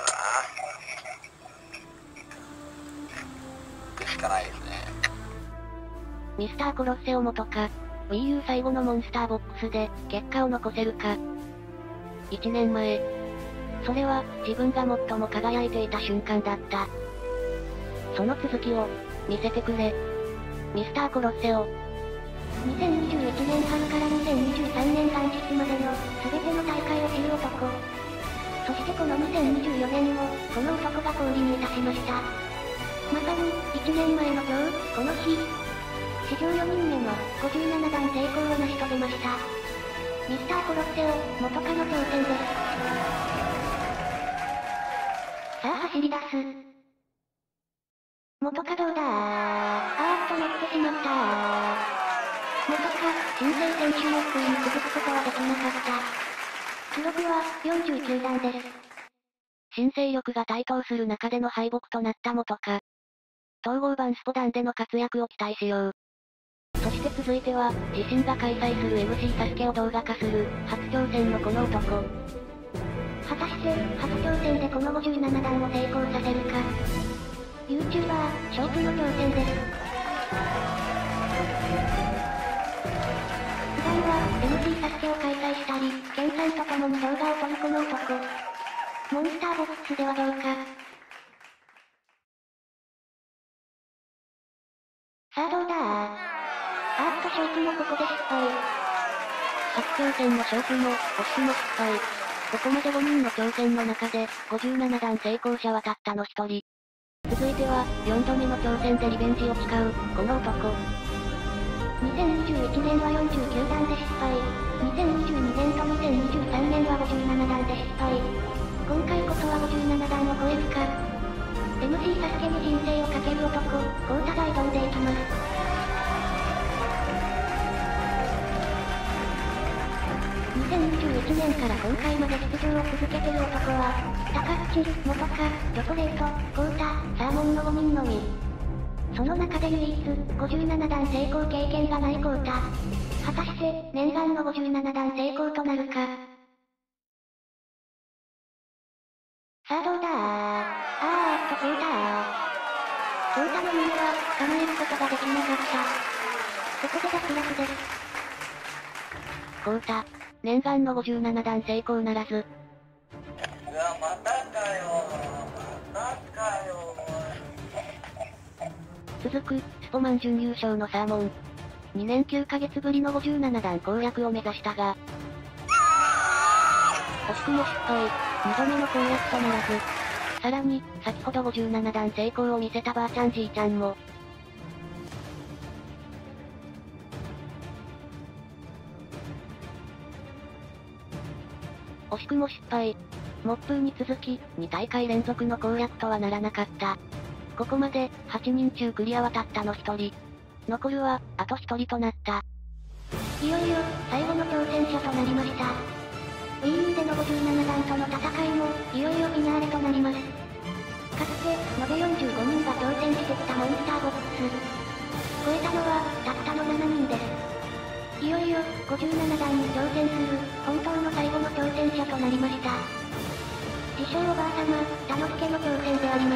ー。しかないですね。 ミスターコロッセオ元カ。Wii U 最後のモンスターボックスで、結果を残せるか。いちねんまえ。それは、自分が最も輝いていた瞬間だった。その続きを、見せてくれ。ミスターコロッセオ。 にせんにじゅういちねんはんからにせんにじゅうさんねん元日までの、すべての大会を知る男。そしてこのにせんにじゅうよねんも、この男が降臨いたしました。まさに、いちねんまえの今日、この日。史上よにんめの、ごじゅうななだん成功を成し遂げました。ミスターコロッセオ、元カの挑戦です。さあ走り出す。 元かどうだー。あーっと乗ってしまったー。元か、新生選手の福井に続くことはできなかった。記録はよんじゅうきゅうだんです。 新勢力が台頭する中での敗北となった元か。統合版スポダンでの活躍を期待しよう。そして続いては、自身が開催する エムシー サスケを動画化する、初挑戦のこの男。 果たして、初挑戦でこのごじゅうななだんを成功させるか。YouTuber、ショープの挑戦です。普段は、エムシー サスケを開催したり、ケンさんと共に動画を撮るこの男。モンスターボックスではどうか。さあどうだー。あーっとショープもここで失敗。 初挑戦のショープも、惜しくも失敗。ここまでごにんの挑戦の中で、ごじゅうななだん成功者はたったのひとり。続いては、よんどめの挑戦でリベンジを誓う、この男。 にせんにじゅういちねんはよんじゅうきゅうだんで失敗。にせんにじゅうにねんとにせんにじゅうさんねんはごじゅうななだんで失敗。今回こそはごじゅうななだんを超えるか。エムシー サスケに人生をかける男、コウタが挑んでいきます。にせんにじゅういちねんから今回まで出場を続けてる男は、タカッチ、モトカ、チョコレート、コウタ、サーモンのごにんのみ。その中で唯一、ごじゅうななだん成功経験がないコウタ。果たして、念願のごじゅうななだん成功となるか。さあどうだー。あーっとコウター。コウタの夢は、叶えることができなかった。ここで脱落です。 コウタ、念願のごじゅうななだん成功ならず。 うわ、またかよー。またかよー。続く、スポマン準優勝のサーモン。にねんきゅうかげつぶりのごじゅうななだん攻略を目指したが、惜しくも失敗。にどめの攻略とならず。さらに、先ほどごじゅうななだん成功を見せたばあちゃんじいちゃんも。惜しくも失敗。モップーに続き、にたいかい連続の攻略とはならなかった。ここまで、はちにんちゅうクリアはたったのひとり。残るは、あとひとりとなった。 いよいよ、最後の挑戦者となりました。ウィーンでのごじゅうななだんとの戦いも、いよいよフィナーレとなります。かつて、延べよんじゅうごにんが挑戦してきたモンスターボックス。超えたのは、たったのななにんです。いよいよ、ごじゅうななだんに挑戦する、本当の最後の挑戦者となりました。自称おばあさま、タノスケの挑戦であります。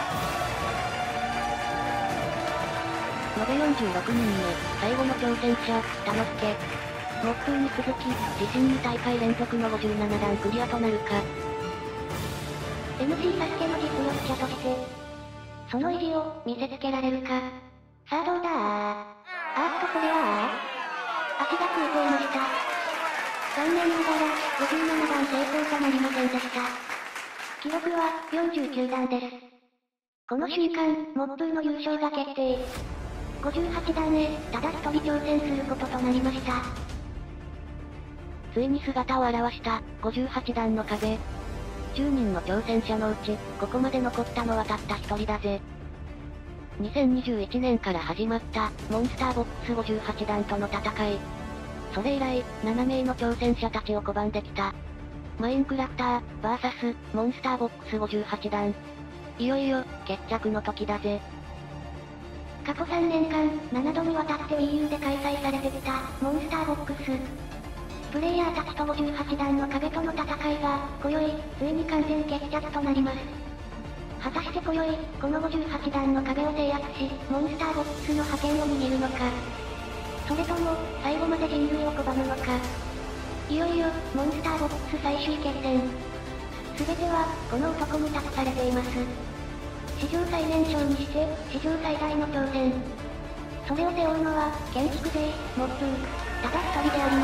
延べよんじゅうろくにんめ、最後の挑戦者、タノスケ。モップーに続き、自身にたいかい連続のごじゅうななだんクリアとなるか。 エムシー サスケの実力者として、その意地を見せつけられるか。さあどうだー。あーっとこれはー。足がついていました。残念ながら、ごじゅうななだん成功となりませんでした。記録はよんじゅうきゅうだんです。この瞬間、モップーの優勝が決定。ごじゅうはちだんへ、ただ一人挑戦することとなりました。 ついに姿を現した、ごじゅうはちだんの壁。じゅうにんの挑戦者のうち、ここまで残ったのはたったひとりだぜ。にせんにじゅういちねんから始まった、モンスターボックスごじゅうはちだんとの戦い。それ以来、ななめいの挑戦者たちを拒んできた。マインクラフター、ブイエス モンスターボックスごじゅうはちだん。いよいよ、決着の時だぜ。 過去さんねんかん、ななどにわたって ウィーユー で開催されてきた、モンスターボックス。プレイヤーたちとごじゅうはちだんの壁との戦いが、今宵、ついに完全決着となります。果たして今宵、このごじゅうはちだんの壁を制圧し、モンスターボックスの覇権を握るのか。それとも、最後まで人類を拒むのか。いよいよ、モンスターボックス最終決戦。すべては、この男に託されています。史上最年少にして、史上最大の挑戦。それを背負うのは、建築勢、モップー、ただ一人であります。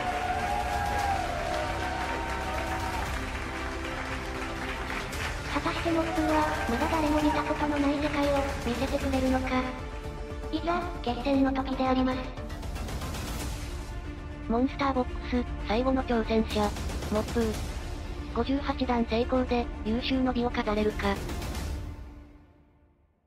果たしてモップーは、まだ誰も見たことのない世界を、見せてくれるのか。いざ、決戦の時であります。 モンスターボックス、最後の挑戦者、モップー。ごじゅうはちだん成功で、優秀の美を飾れるか。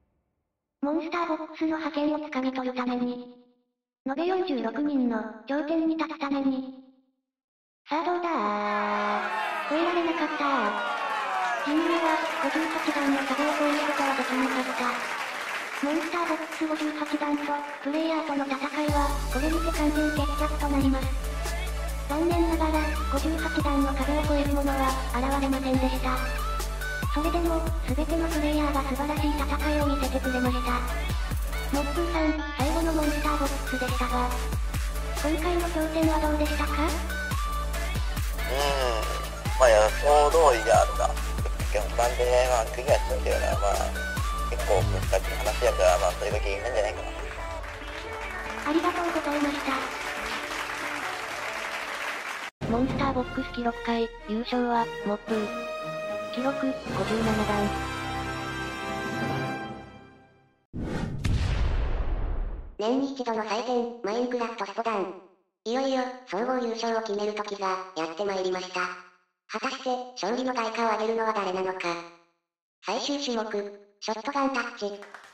モンスターボックスの覇権をつかみ取るために、延べよんじゅうろくにんの頂点に立つために。さあどうだー。越えられなかったー。人類はごじゅうはちだんの壁を越えることはできなかった。モンスターボックスごじゅうはちだんとプレイヤーとの戦いはこれにて完全決着となります。残念ながらごじゅうはちだんの壁を越える者は現れませんでした。それでも全てのプレイヤーが素晴らしい戦いを見せてくれました。モップーさん、最後のモンスターボックスでしたが、今回の挑戦はどうでしたか？ うーん、まあ予想通りであるが、結局なんで、まあ、クリアしたっていうのは、まあ、結構難しい話やから、まあ、それが原因なんじゃないかな。 ありがとうございました。 モンスターボックス記録会、優勝は、モップー。記録、ごじゅうななだん。 年に一度の祭典、マインクラフトスポダン。いよいよ、総合優勝を決める時が、やってまいりました。果たして、勝利の代価を上げるのは誰なのか。最終種目、ショットガンタッチ。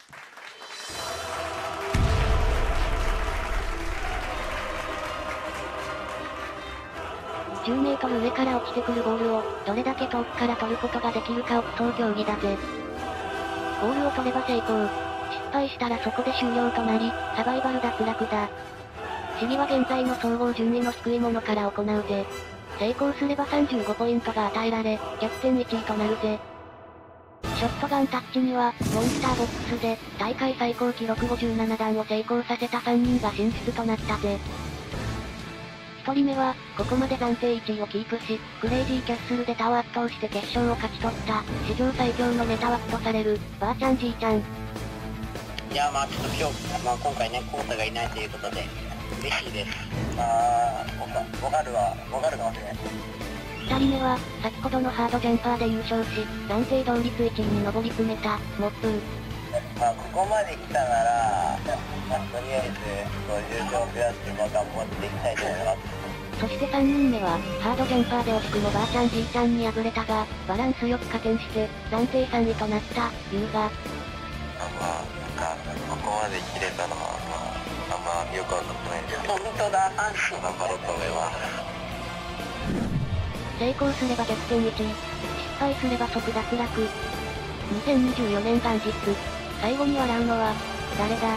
じゅうメートル上から落ちてくるボールを、どれだけ遠くから取ることができるかを競う競技だぜ。ボールを取れば成功。失敗したらそこで終了となり、サバイバル脱落だ。試技は現在の総合順位の低いものから行うぜ。成功すればさんじゅうごポイントが与えられ、逆転いちいとなるぜ。ショットガンタッチには、モンスターボックスで、大会最高記録ごじゅうななだんを成功させたさんにんが進出となったぜ。ひとりめは、ここまで暫定いちいをキープし、クレイジーキャッスルで他を圧倒して決勝を勝ち取った、史上最強のネタ枠とされる、ばあちゃんじいちゃん。 いや、まあちょっと今日、まあ今回ね、コータがいないということで、嬉しいです。まあ、ボガルは、ボガルかもしれない。 ふたりめは、先ほどのハードジャンパーで優勝し、暫定同率いちいに上り詰めた、モップー。 まあここまで来たなら、まあとりあえず、優勝を増やして頑張っていきたいと思います。 そしてさんにんめは、ハードジャンパーで惜しくもばあちゃんじいちゃんに敗れたが、バランスよく加点して、暫定さんいとなった、ユーガ。 まあ、なんか、ここまで切れたのは、まあ、あんまよくわかってないんですけど、本当だ、安心頑張ろうと思います。 成功すれば逆転いちい、失敗すれば即脱落。にせんにじゅうよねん元日、最後に笑うのは、誰だ？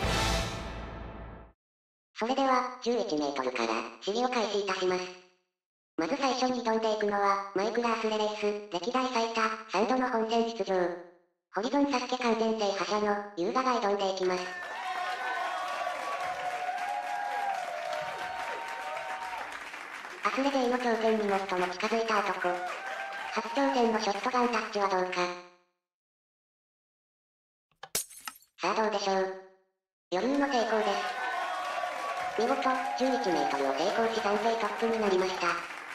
それでは、じゅういちメートルから、試技を開始いたします。まず最初に挑んでいくのは、マイクラアスレレース、歴代最多、さんどの本戦出場。ホリゾンサスケ完全制覇者の、ユーガが挑んでいきます。アスレデイの頂点に最も近づいた男。初挑戦のショットガンタッチはどうか。さあどうでしょう。余裕の成功です。見事、じゅういちメートルを成功し暫定トップになりました。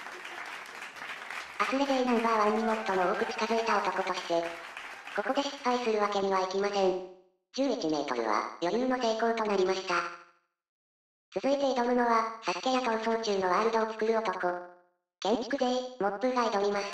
アスレデイナンバーワンに最も多く近づいた男として、ここで失敗するわけにはいきません。じゅういちメートルは余裕の成功となりました。続いて挑むのは、サスケや逃走中のワールドを作る男。建築勢、モップーが挑みます。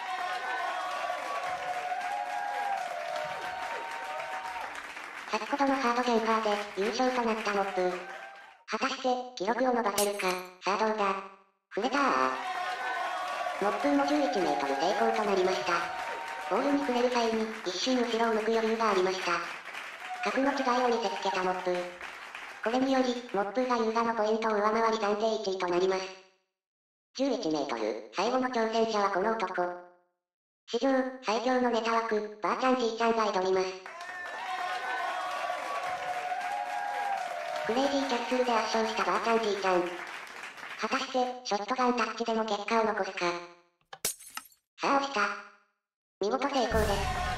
先ほどのハードジャンパーで優勝となったモップー。果たして記録を伸ばせるか。さあどうだ。触れたー。モップーもじゅういちメートル成功となりました。ボールに触れる際に一瞬後ろを向く余裕がありました。格の違いを見せつけたモップー。これにより、モップーがユーガのポイントを上回り暫定いちいとなります。じゅういちメートル、最後の挑戦者はこの男。史上、最強のネタ枠、ばあちゃんじいちゃんが挑みます。クレイジーキャッスルで圧勝したばあちゃんじいちゃん。果たして、ショットガンタッチでも結果を残すか。さあ押した。見事成功です。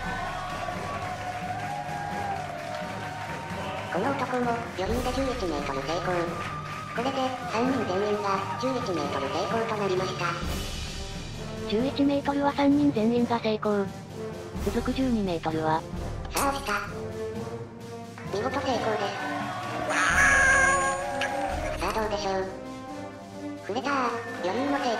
この男も、余裕でじゅういちメートル成功。これで、さんにん全員が、じゅういちメートル成功となりました。 じゅういちメートルはさんにん全員が成功。続くじゅうにメートルは、 さあ押した。見事成功です。さあどうでしょう。触れたー。余裕の成功です。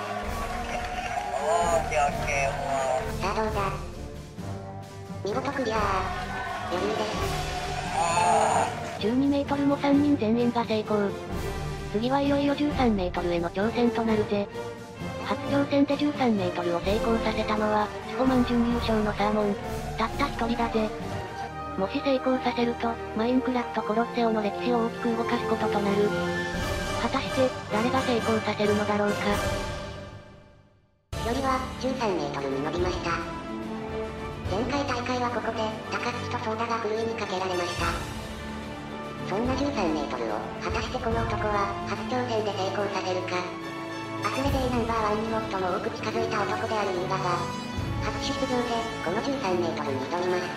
オーケーオッケー、もう。 さあどうだ。見事クリアー。余裕です。 じゅうにメートルもさんにん全員が成功。次はいよいよじゅうさんメートルへの挑戦となるぜ。初挑戦でじゅうさんメートルを成功させたのは、スポマン準優勝のサーモン。たった一人だぜ。もし成功させると、マインクラフトコロッセオの歴史を大きく動かすこととなる。果たして、誰が成功させるのだろうか。 距離はじゅうさんメートルに伸びました。前回大会はここで、高槻とソーダがふるいにかけられました。そんなじゅうさんメートルを、果たしてこの男は、初挑戦で成功させるか。アスレデイナンバーワンに最も多く近づいた男であるユーガが、初出場で、このじゅうさんメートルに挑みます。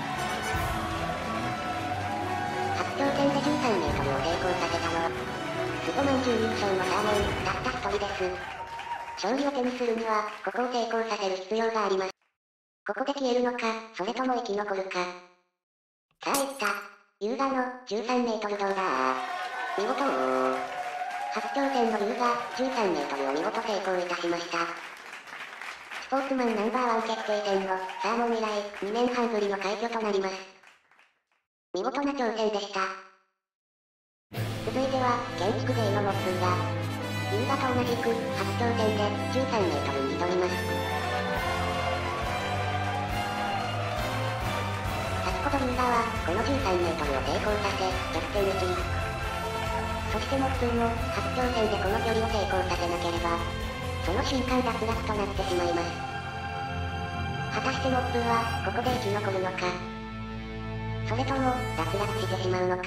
初挑戦でじゅうさんメートルを成功させたのは、スポマン準優勝のサーモン、たった一人です。勝利を手にするには、ここを成功させる必要があります。ここで消えるのか、それとも生き残るか。さあいった。ユーガのじゅうさんメートルどうだ。見事初挑戦のユーガ、じゅうさんメートルを見事成功いたしました。スポーツマンナンバーワン決定戦のサーモン以来、にねんはんぶりの快挙となります。見事な挑戦でした。続いては、建築勢のモップーが、ユーガと同じく、初挑戦でじゅうさんメートルに挑みます。先ほどユーガは、このじゅうさんメートルを成功させ、逆転撃ち。そしてモップーも、初挑戦でこの距離を成功させなければ、その瞬間脱落となってしまいます。果たしてモップーは、ここで生き残るのか。それとも、脱落してしまうのか。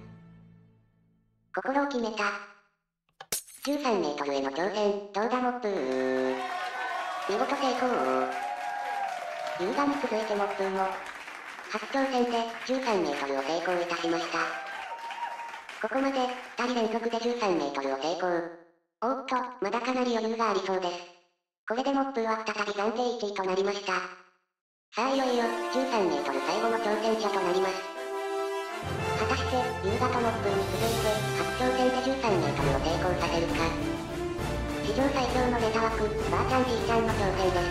心を決めた。じゅうさんメートルへの挑戦、どうだモップー。見事成功。ユーガに続いてモップーも、初挑戦でじゅうさんメートルを成功いたしました。ここまで、ふたり連続でじゅうさんメートルを成功。おーっと、まだかなり余裕がありそうです。これでモップーは再び暫定いちいとなりました。さあいよいよ、じゅうさんメートル最後の挑戦者となります。果たして、ユーガとモップーに続いて、初挑戦でじゅうさんメートルを成功させるか。史上最強のネタ枠、ばあちゃんじいちゃんの挑戦です。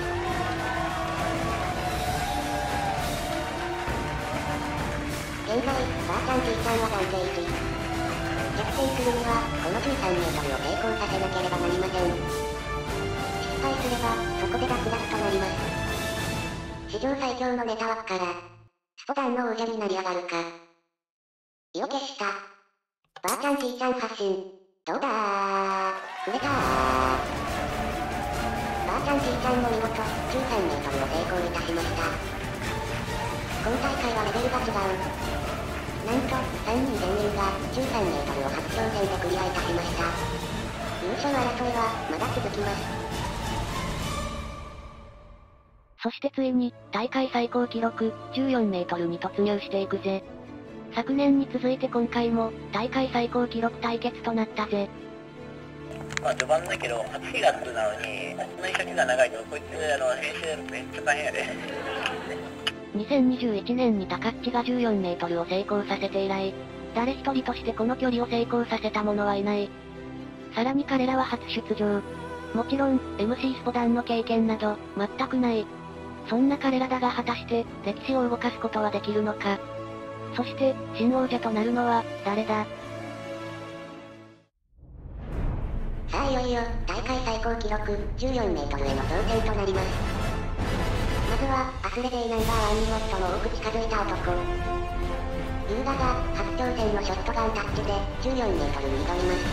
現在、ばあちゃんじいちゃんは暫定いち。逆転するには、このじゅうさんメートルを成功させなければなりません。失敗すれば、そこで脱落となります。史上最強のネタ枠から、スポダンの王者になり上がるか。意を決した。ばあちゃんじいちゃん発進。どうだー。触れたー。ばあちゃんじいちゃんも見事、じゅうさんメートルを成功いたしました。今大会はレベルが違う。なんと、さんにん全員が、じゅうさんメートルを初挑戦でクリアいたしました。優勝争いは、まだ続きます。 そしてついに、大会最高記録、じゅうよんメートルに突入していくぜ。昨年に続いて今回も、大会最高記録対決となったぜ。 まあ序盤だけど、はちがつなのに、こんなに先が長いと、こいつ、あの、編集めっちゃ大変やで。 にせんにじゅういちねんにタカッチがじゅうよんメートルを成功させて以来、誰一人としてこの距離を成功させた者はいない。さらに彼らは初出場。もちろん、エムシー スポダンの経験など、全くない。そんな彼らだが果たして、歴史を動かすことはできるのか。そして、新王者となるのは、誰だ。 さあいよいよ、大会最高記録、じゅうよんメートルへの挑戦となります。まずは、アスレデイナンバーワンに最も多く近づいた男。ユーガが、初挑戦のショットガンタッチで、じゅうよんメートルに挑みます。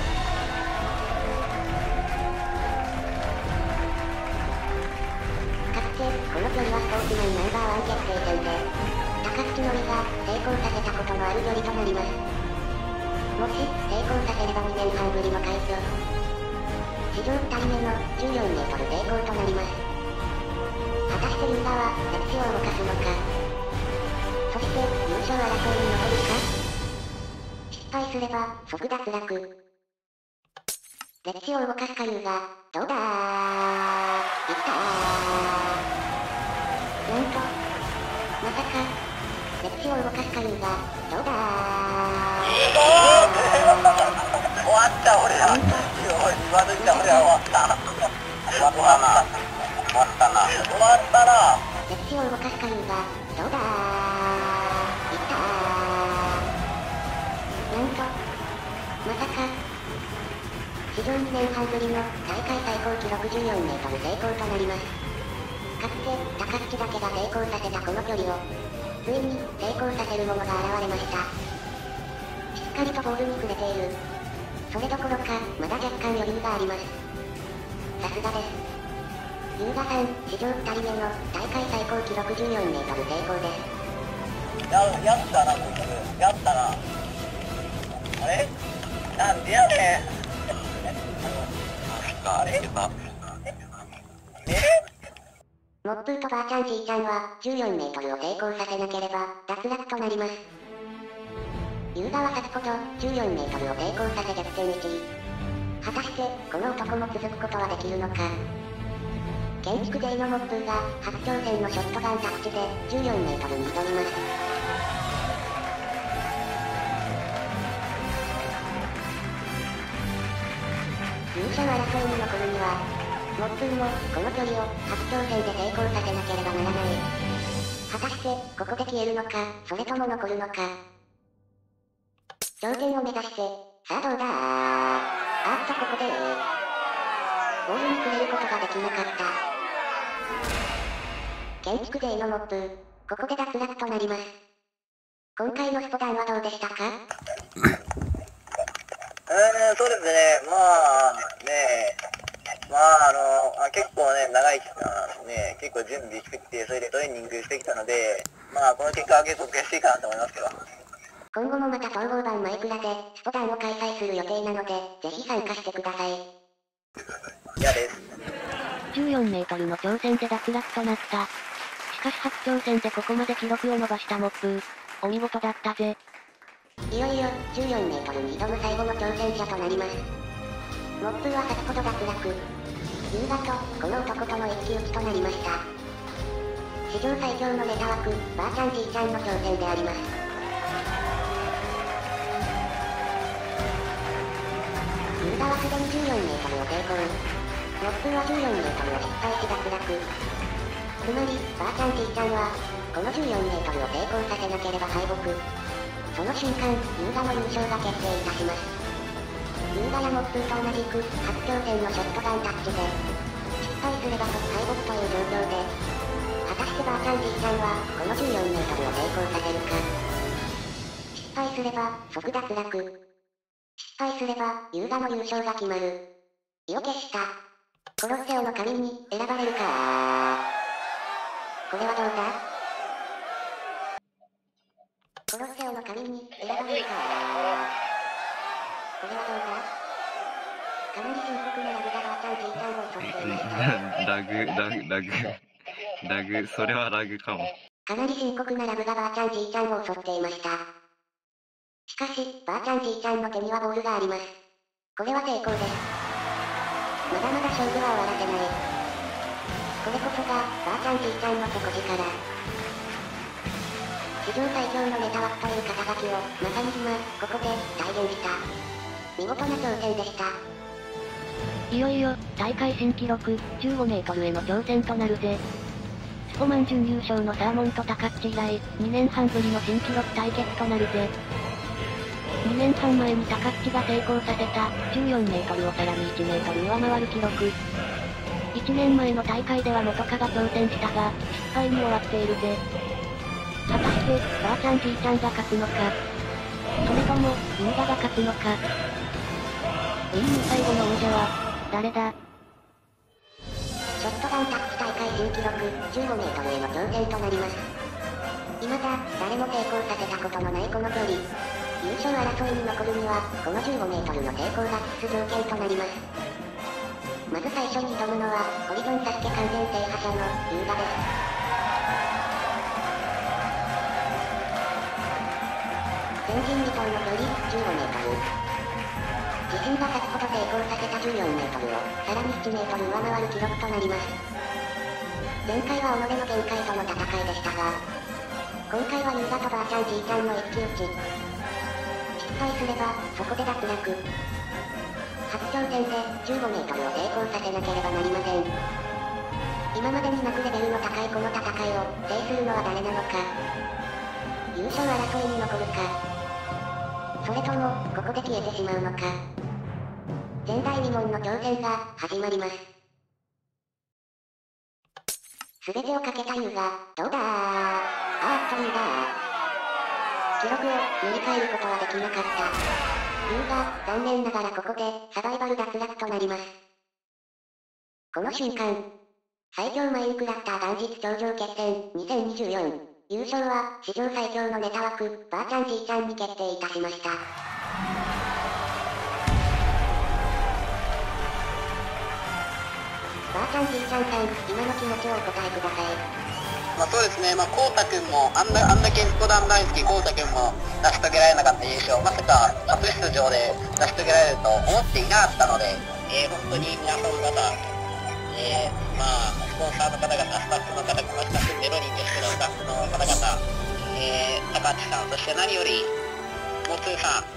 かつて、この距離はスポーツマンナンバーワン決定戦で、高槻のりが、成功させたことのある距離となります。もし、成功させればにねんはんぶりの快挙。史上ふたりめの、じゅうよんメートル成功となります。果たしてユーガは、歴史を動かすのか。そして、優勝争いに残るか。失敗すれば、即脱落。歴史を動かすかユーガ、どうだー。いったー。なんと、まさか、歴史を動かすかユーガ、どうだー。 終わった俺ら。言わぬいた俺ら終わった。終わったな。終わったな。終わったな。 歴史を動かすかユーガ、どうだー。いったー。 史上にねんはんぶりの大会最高記録じゅうよんメートル成功となります。かつて、高土だけが成功させたこの距離を、ついに成功させるものが現れました。しっかりとボールに触れている。それどころか、まだ若干余裕があります。さすがです。優雅さん、史上ふたりめの大会最高記録じゅうよんメートル成功です。 や、やったな、僕。やったな。あれなんでやねん。あれえモップーとばあちゃんじいちゃんは、じゅうよんメートルを成功させなければ、脱落となります。優雅は先ほど、じゅうよんメートルを成功させ逆転いちい。果たして、この男も続くことはできるのか。建築勢のモップーが、初挑戦のショットガンタッチで、じゅうよんメートルに挑みます。優勝争いに残るには、モップーも、この距離を、初挑戦で成功させなければならない。果たして、ここで消えるのか、それとも残るのか。頂点を目指して、さあどうだー。あーっとここでー。ボールに触れることができなかった。建築勢のモップー、ここで脱落となります。今回のスポダンはどうでしたか？ うーん、そうですね。まあ、ねまあ、あの、あ結構ね、長い期間、ね、結構準備してきて、それでトレーニングしてきたので、まあ、この結果は結構悔しいかなと思いますけど。 今後もまた総合版マイクラで、スポダンを開催する予定なので、ぜひ参加してください。 嫌です。 じゅうよんメートルの挑戦で脱落となった。しかし初挑戦でここまで記録を伸ばしたモップー。お見事だったぜ。 いよいよ、じゅうよんメートルに挑む最後の挑戦者となります。モップーは先ほど脱落。優雅と、この男との一騎打ちとなりました。史上最強のネタ枠、ばあちゃんじいちゃんの挑戦であります。優雅はすでにじゅうよんメートルを成功。モップーはじゅうよんメートルを失敗し脱落。つまり、ばあちゃんじいちゃんは、このじゅうよんメートルを成功させなければ敗北。その瞬間、優雅の優勝が決定いたします。優雅やモップーと同じく、初挑戦のショットガンタッチで、失敗すれば即敗北という状況で、果たしてばあちゃんじいちゃんは、このじゅうよんメートルを成功させるか。失敗すれば、即脱落。失敗すれば、優雅の優勝が決まる。意を決した。コロッセオの神に、選ばれるかこれはどうだ？コロッセオの神に、選ばれるかこれはどうだ？かなり深刻なラグがばあちゃんじいちゃんを襲っていました。 ラグ、ラグ、ラグ、ラグ、それはラグかも。 かなり深刻なラグがばあちゃんじいちゃんを襲っていました。しかし、ばあちゃんじいちゃんの手にはボールがあります。これは成功です。まだまだ勝負は終わらせない。これこそが、ばあちゃんじいちゃんの底力。史上最強のネタ枠という肩書きを、まさに今、ここで、体現した。見事な挑戦でした。 いよいよ、大会新記録、じゅうごメートルへの挑戦となるぜ。スポマン準優勝のサーモンとタカッチ以来、にねんはんぶりの新記録対決となるぜ。にねんはん前にタカッチが成功させた、じゅうよんメートルをさらにいちメートル上回る記録。いちねんまえの大会では元カが挑戦したが、失敗に終わっているぜ。果たして、ばあちゃんじいちゃんが勝つのか。それとも、優雅が勝つのか。ウィンに最後の王者は、誰だ？ ショットガンタッチ大会新記録、じゅうごメートルへの挑戦となります。未だ、誰も成功させたことのないこの距離。優勝争いに残るには、このじゅうごメートルの成功が必須条件となります。まず最初に挑むのは、ホリゾンサスケ完全制覇者の、優雅です。前人未到の距離、じゅうごメートル。自身が先ほど成功させたじゅうよんメートルを、さらにななメートル上回る記録となります。前回は己の限界との戦いでしたが、今回は優雅とばあちゃんじいちゃんの一騎打ち。失敗すれば、そこで脱落。初挑戦で、じゅうごメートルを成功させなければなりません。今までになくレベルの高いこの戦いを、制するのは誰なのか。優勝争いに残るか。それとも、ここで消えてしまうのか。 前代未聞の挑戦が始まります。すべてをかけた優が、どうだー。あーっと優だー。記録を塗り替えることはできなかった。優が、残念ながらここで、サバイバル脱落となります。この瞬間、最強マインクラフター元日頂上決戦にせんにじゅうよん。優勝は、史上最強のネタ枠、ばあちゃんじいちゃんに決定いたしました。ばあちゃんじいちゃんさん、今の気持ちをお答えください。 まあそうですね、まあ、こうたくんも、あんな、あんだけスポダン大好き、こうたくんも成し遂げられなかった優勝、まさか初出場で成し遂げられると思っていなかったので、えー、本当に皆さん方、えー、まあ、スポンサーの方々、スタッフの方々、スタッフゼロにんですけど、スタッフの方々、えー、高知さん、そして何より、もつーさん、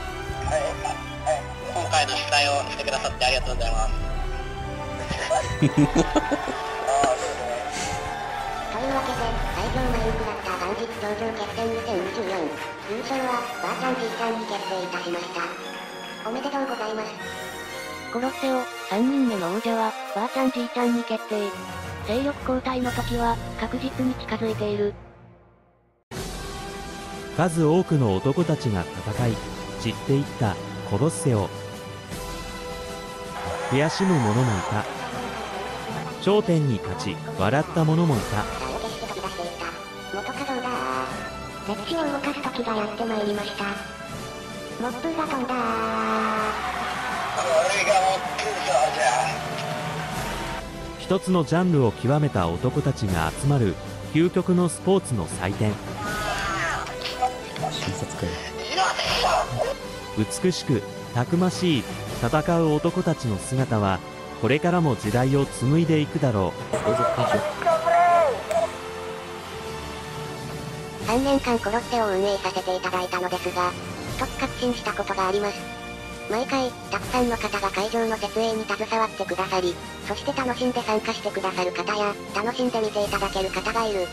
今回の主催をしてくださってありがとうございます。 というわけで、最強マインクラフター元日頂上決戦にせんにじゅうよん。優勝は、ばあちゃんじいちゃんに決定いたしました。おめでとうございます。 コロッセオ、さんにんめの王者は、ばあちゃんじいちゃんに決定。勢力交代の時は、確実に近づいている。 数多くの男たちが戦い、散っていったコロッセオ。悔しむ者もいた。頂点に立ち、笑った者もいた。 元稼働だー。歴史を動かす時がやってまいりました。モップが飛んだー。 これがモップーじゃ。 一つのジャンルを極めた男たちが集まる究極のスポーツの祭典。美しくたくましい戦う男たちの姿はこれからも時代を紡いでいくだろう。 さんねんかんコロッセを運営させていただいたのですが、一つ確信したことがあります。毎回、たくさんの方が会場の設営に携わってくださり、そして楽しんで参加してくださる方や、楽しんで見ていただける方がいる。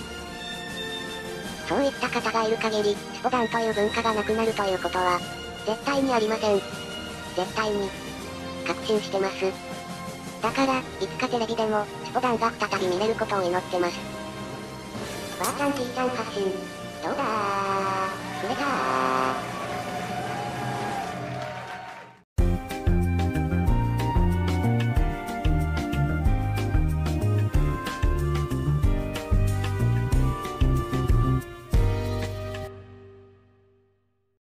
そういった方がいる限り、スポダンという文化がなくなるということは、絶対にありません。絶対に。確信してます。だから、いつかテレビでも、スポダンが再び見れることを祈ってます。ばあちゃんじいちゃん発信。どうだー。くれたー。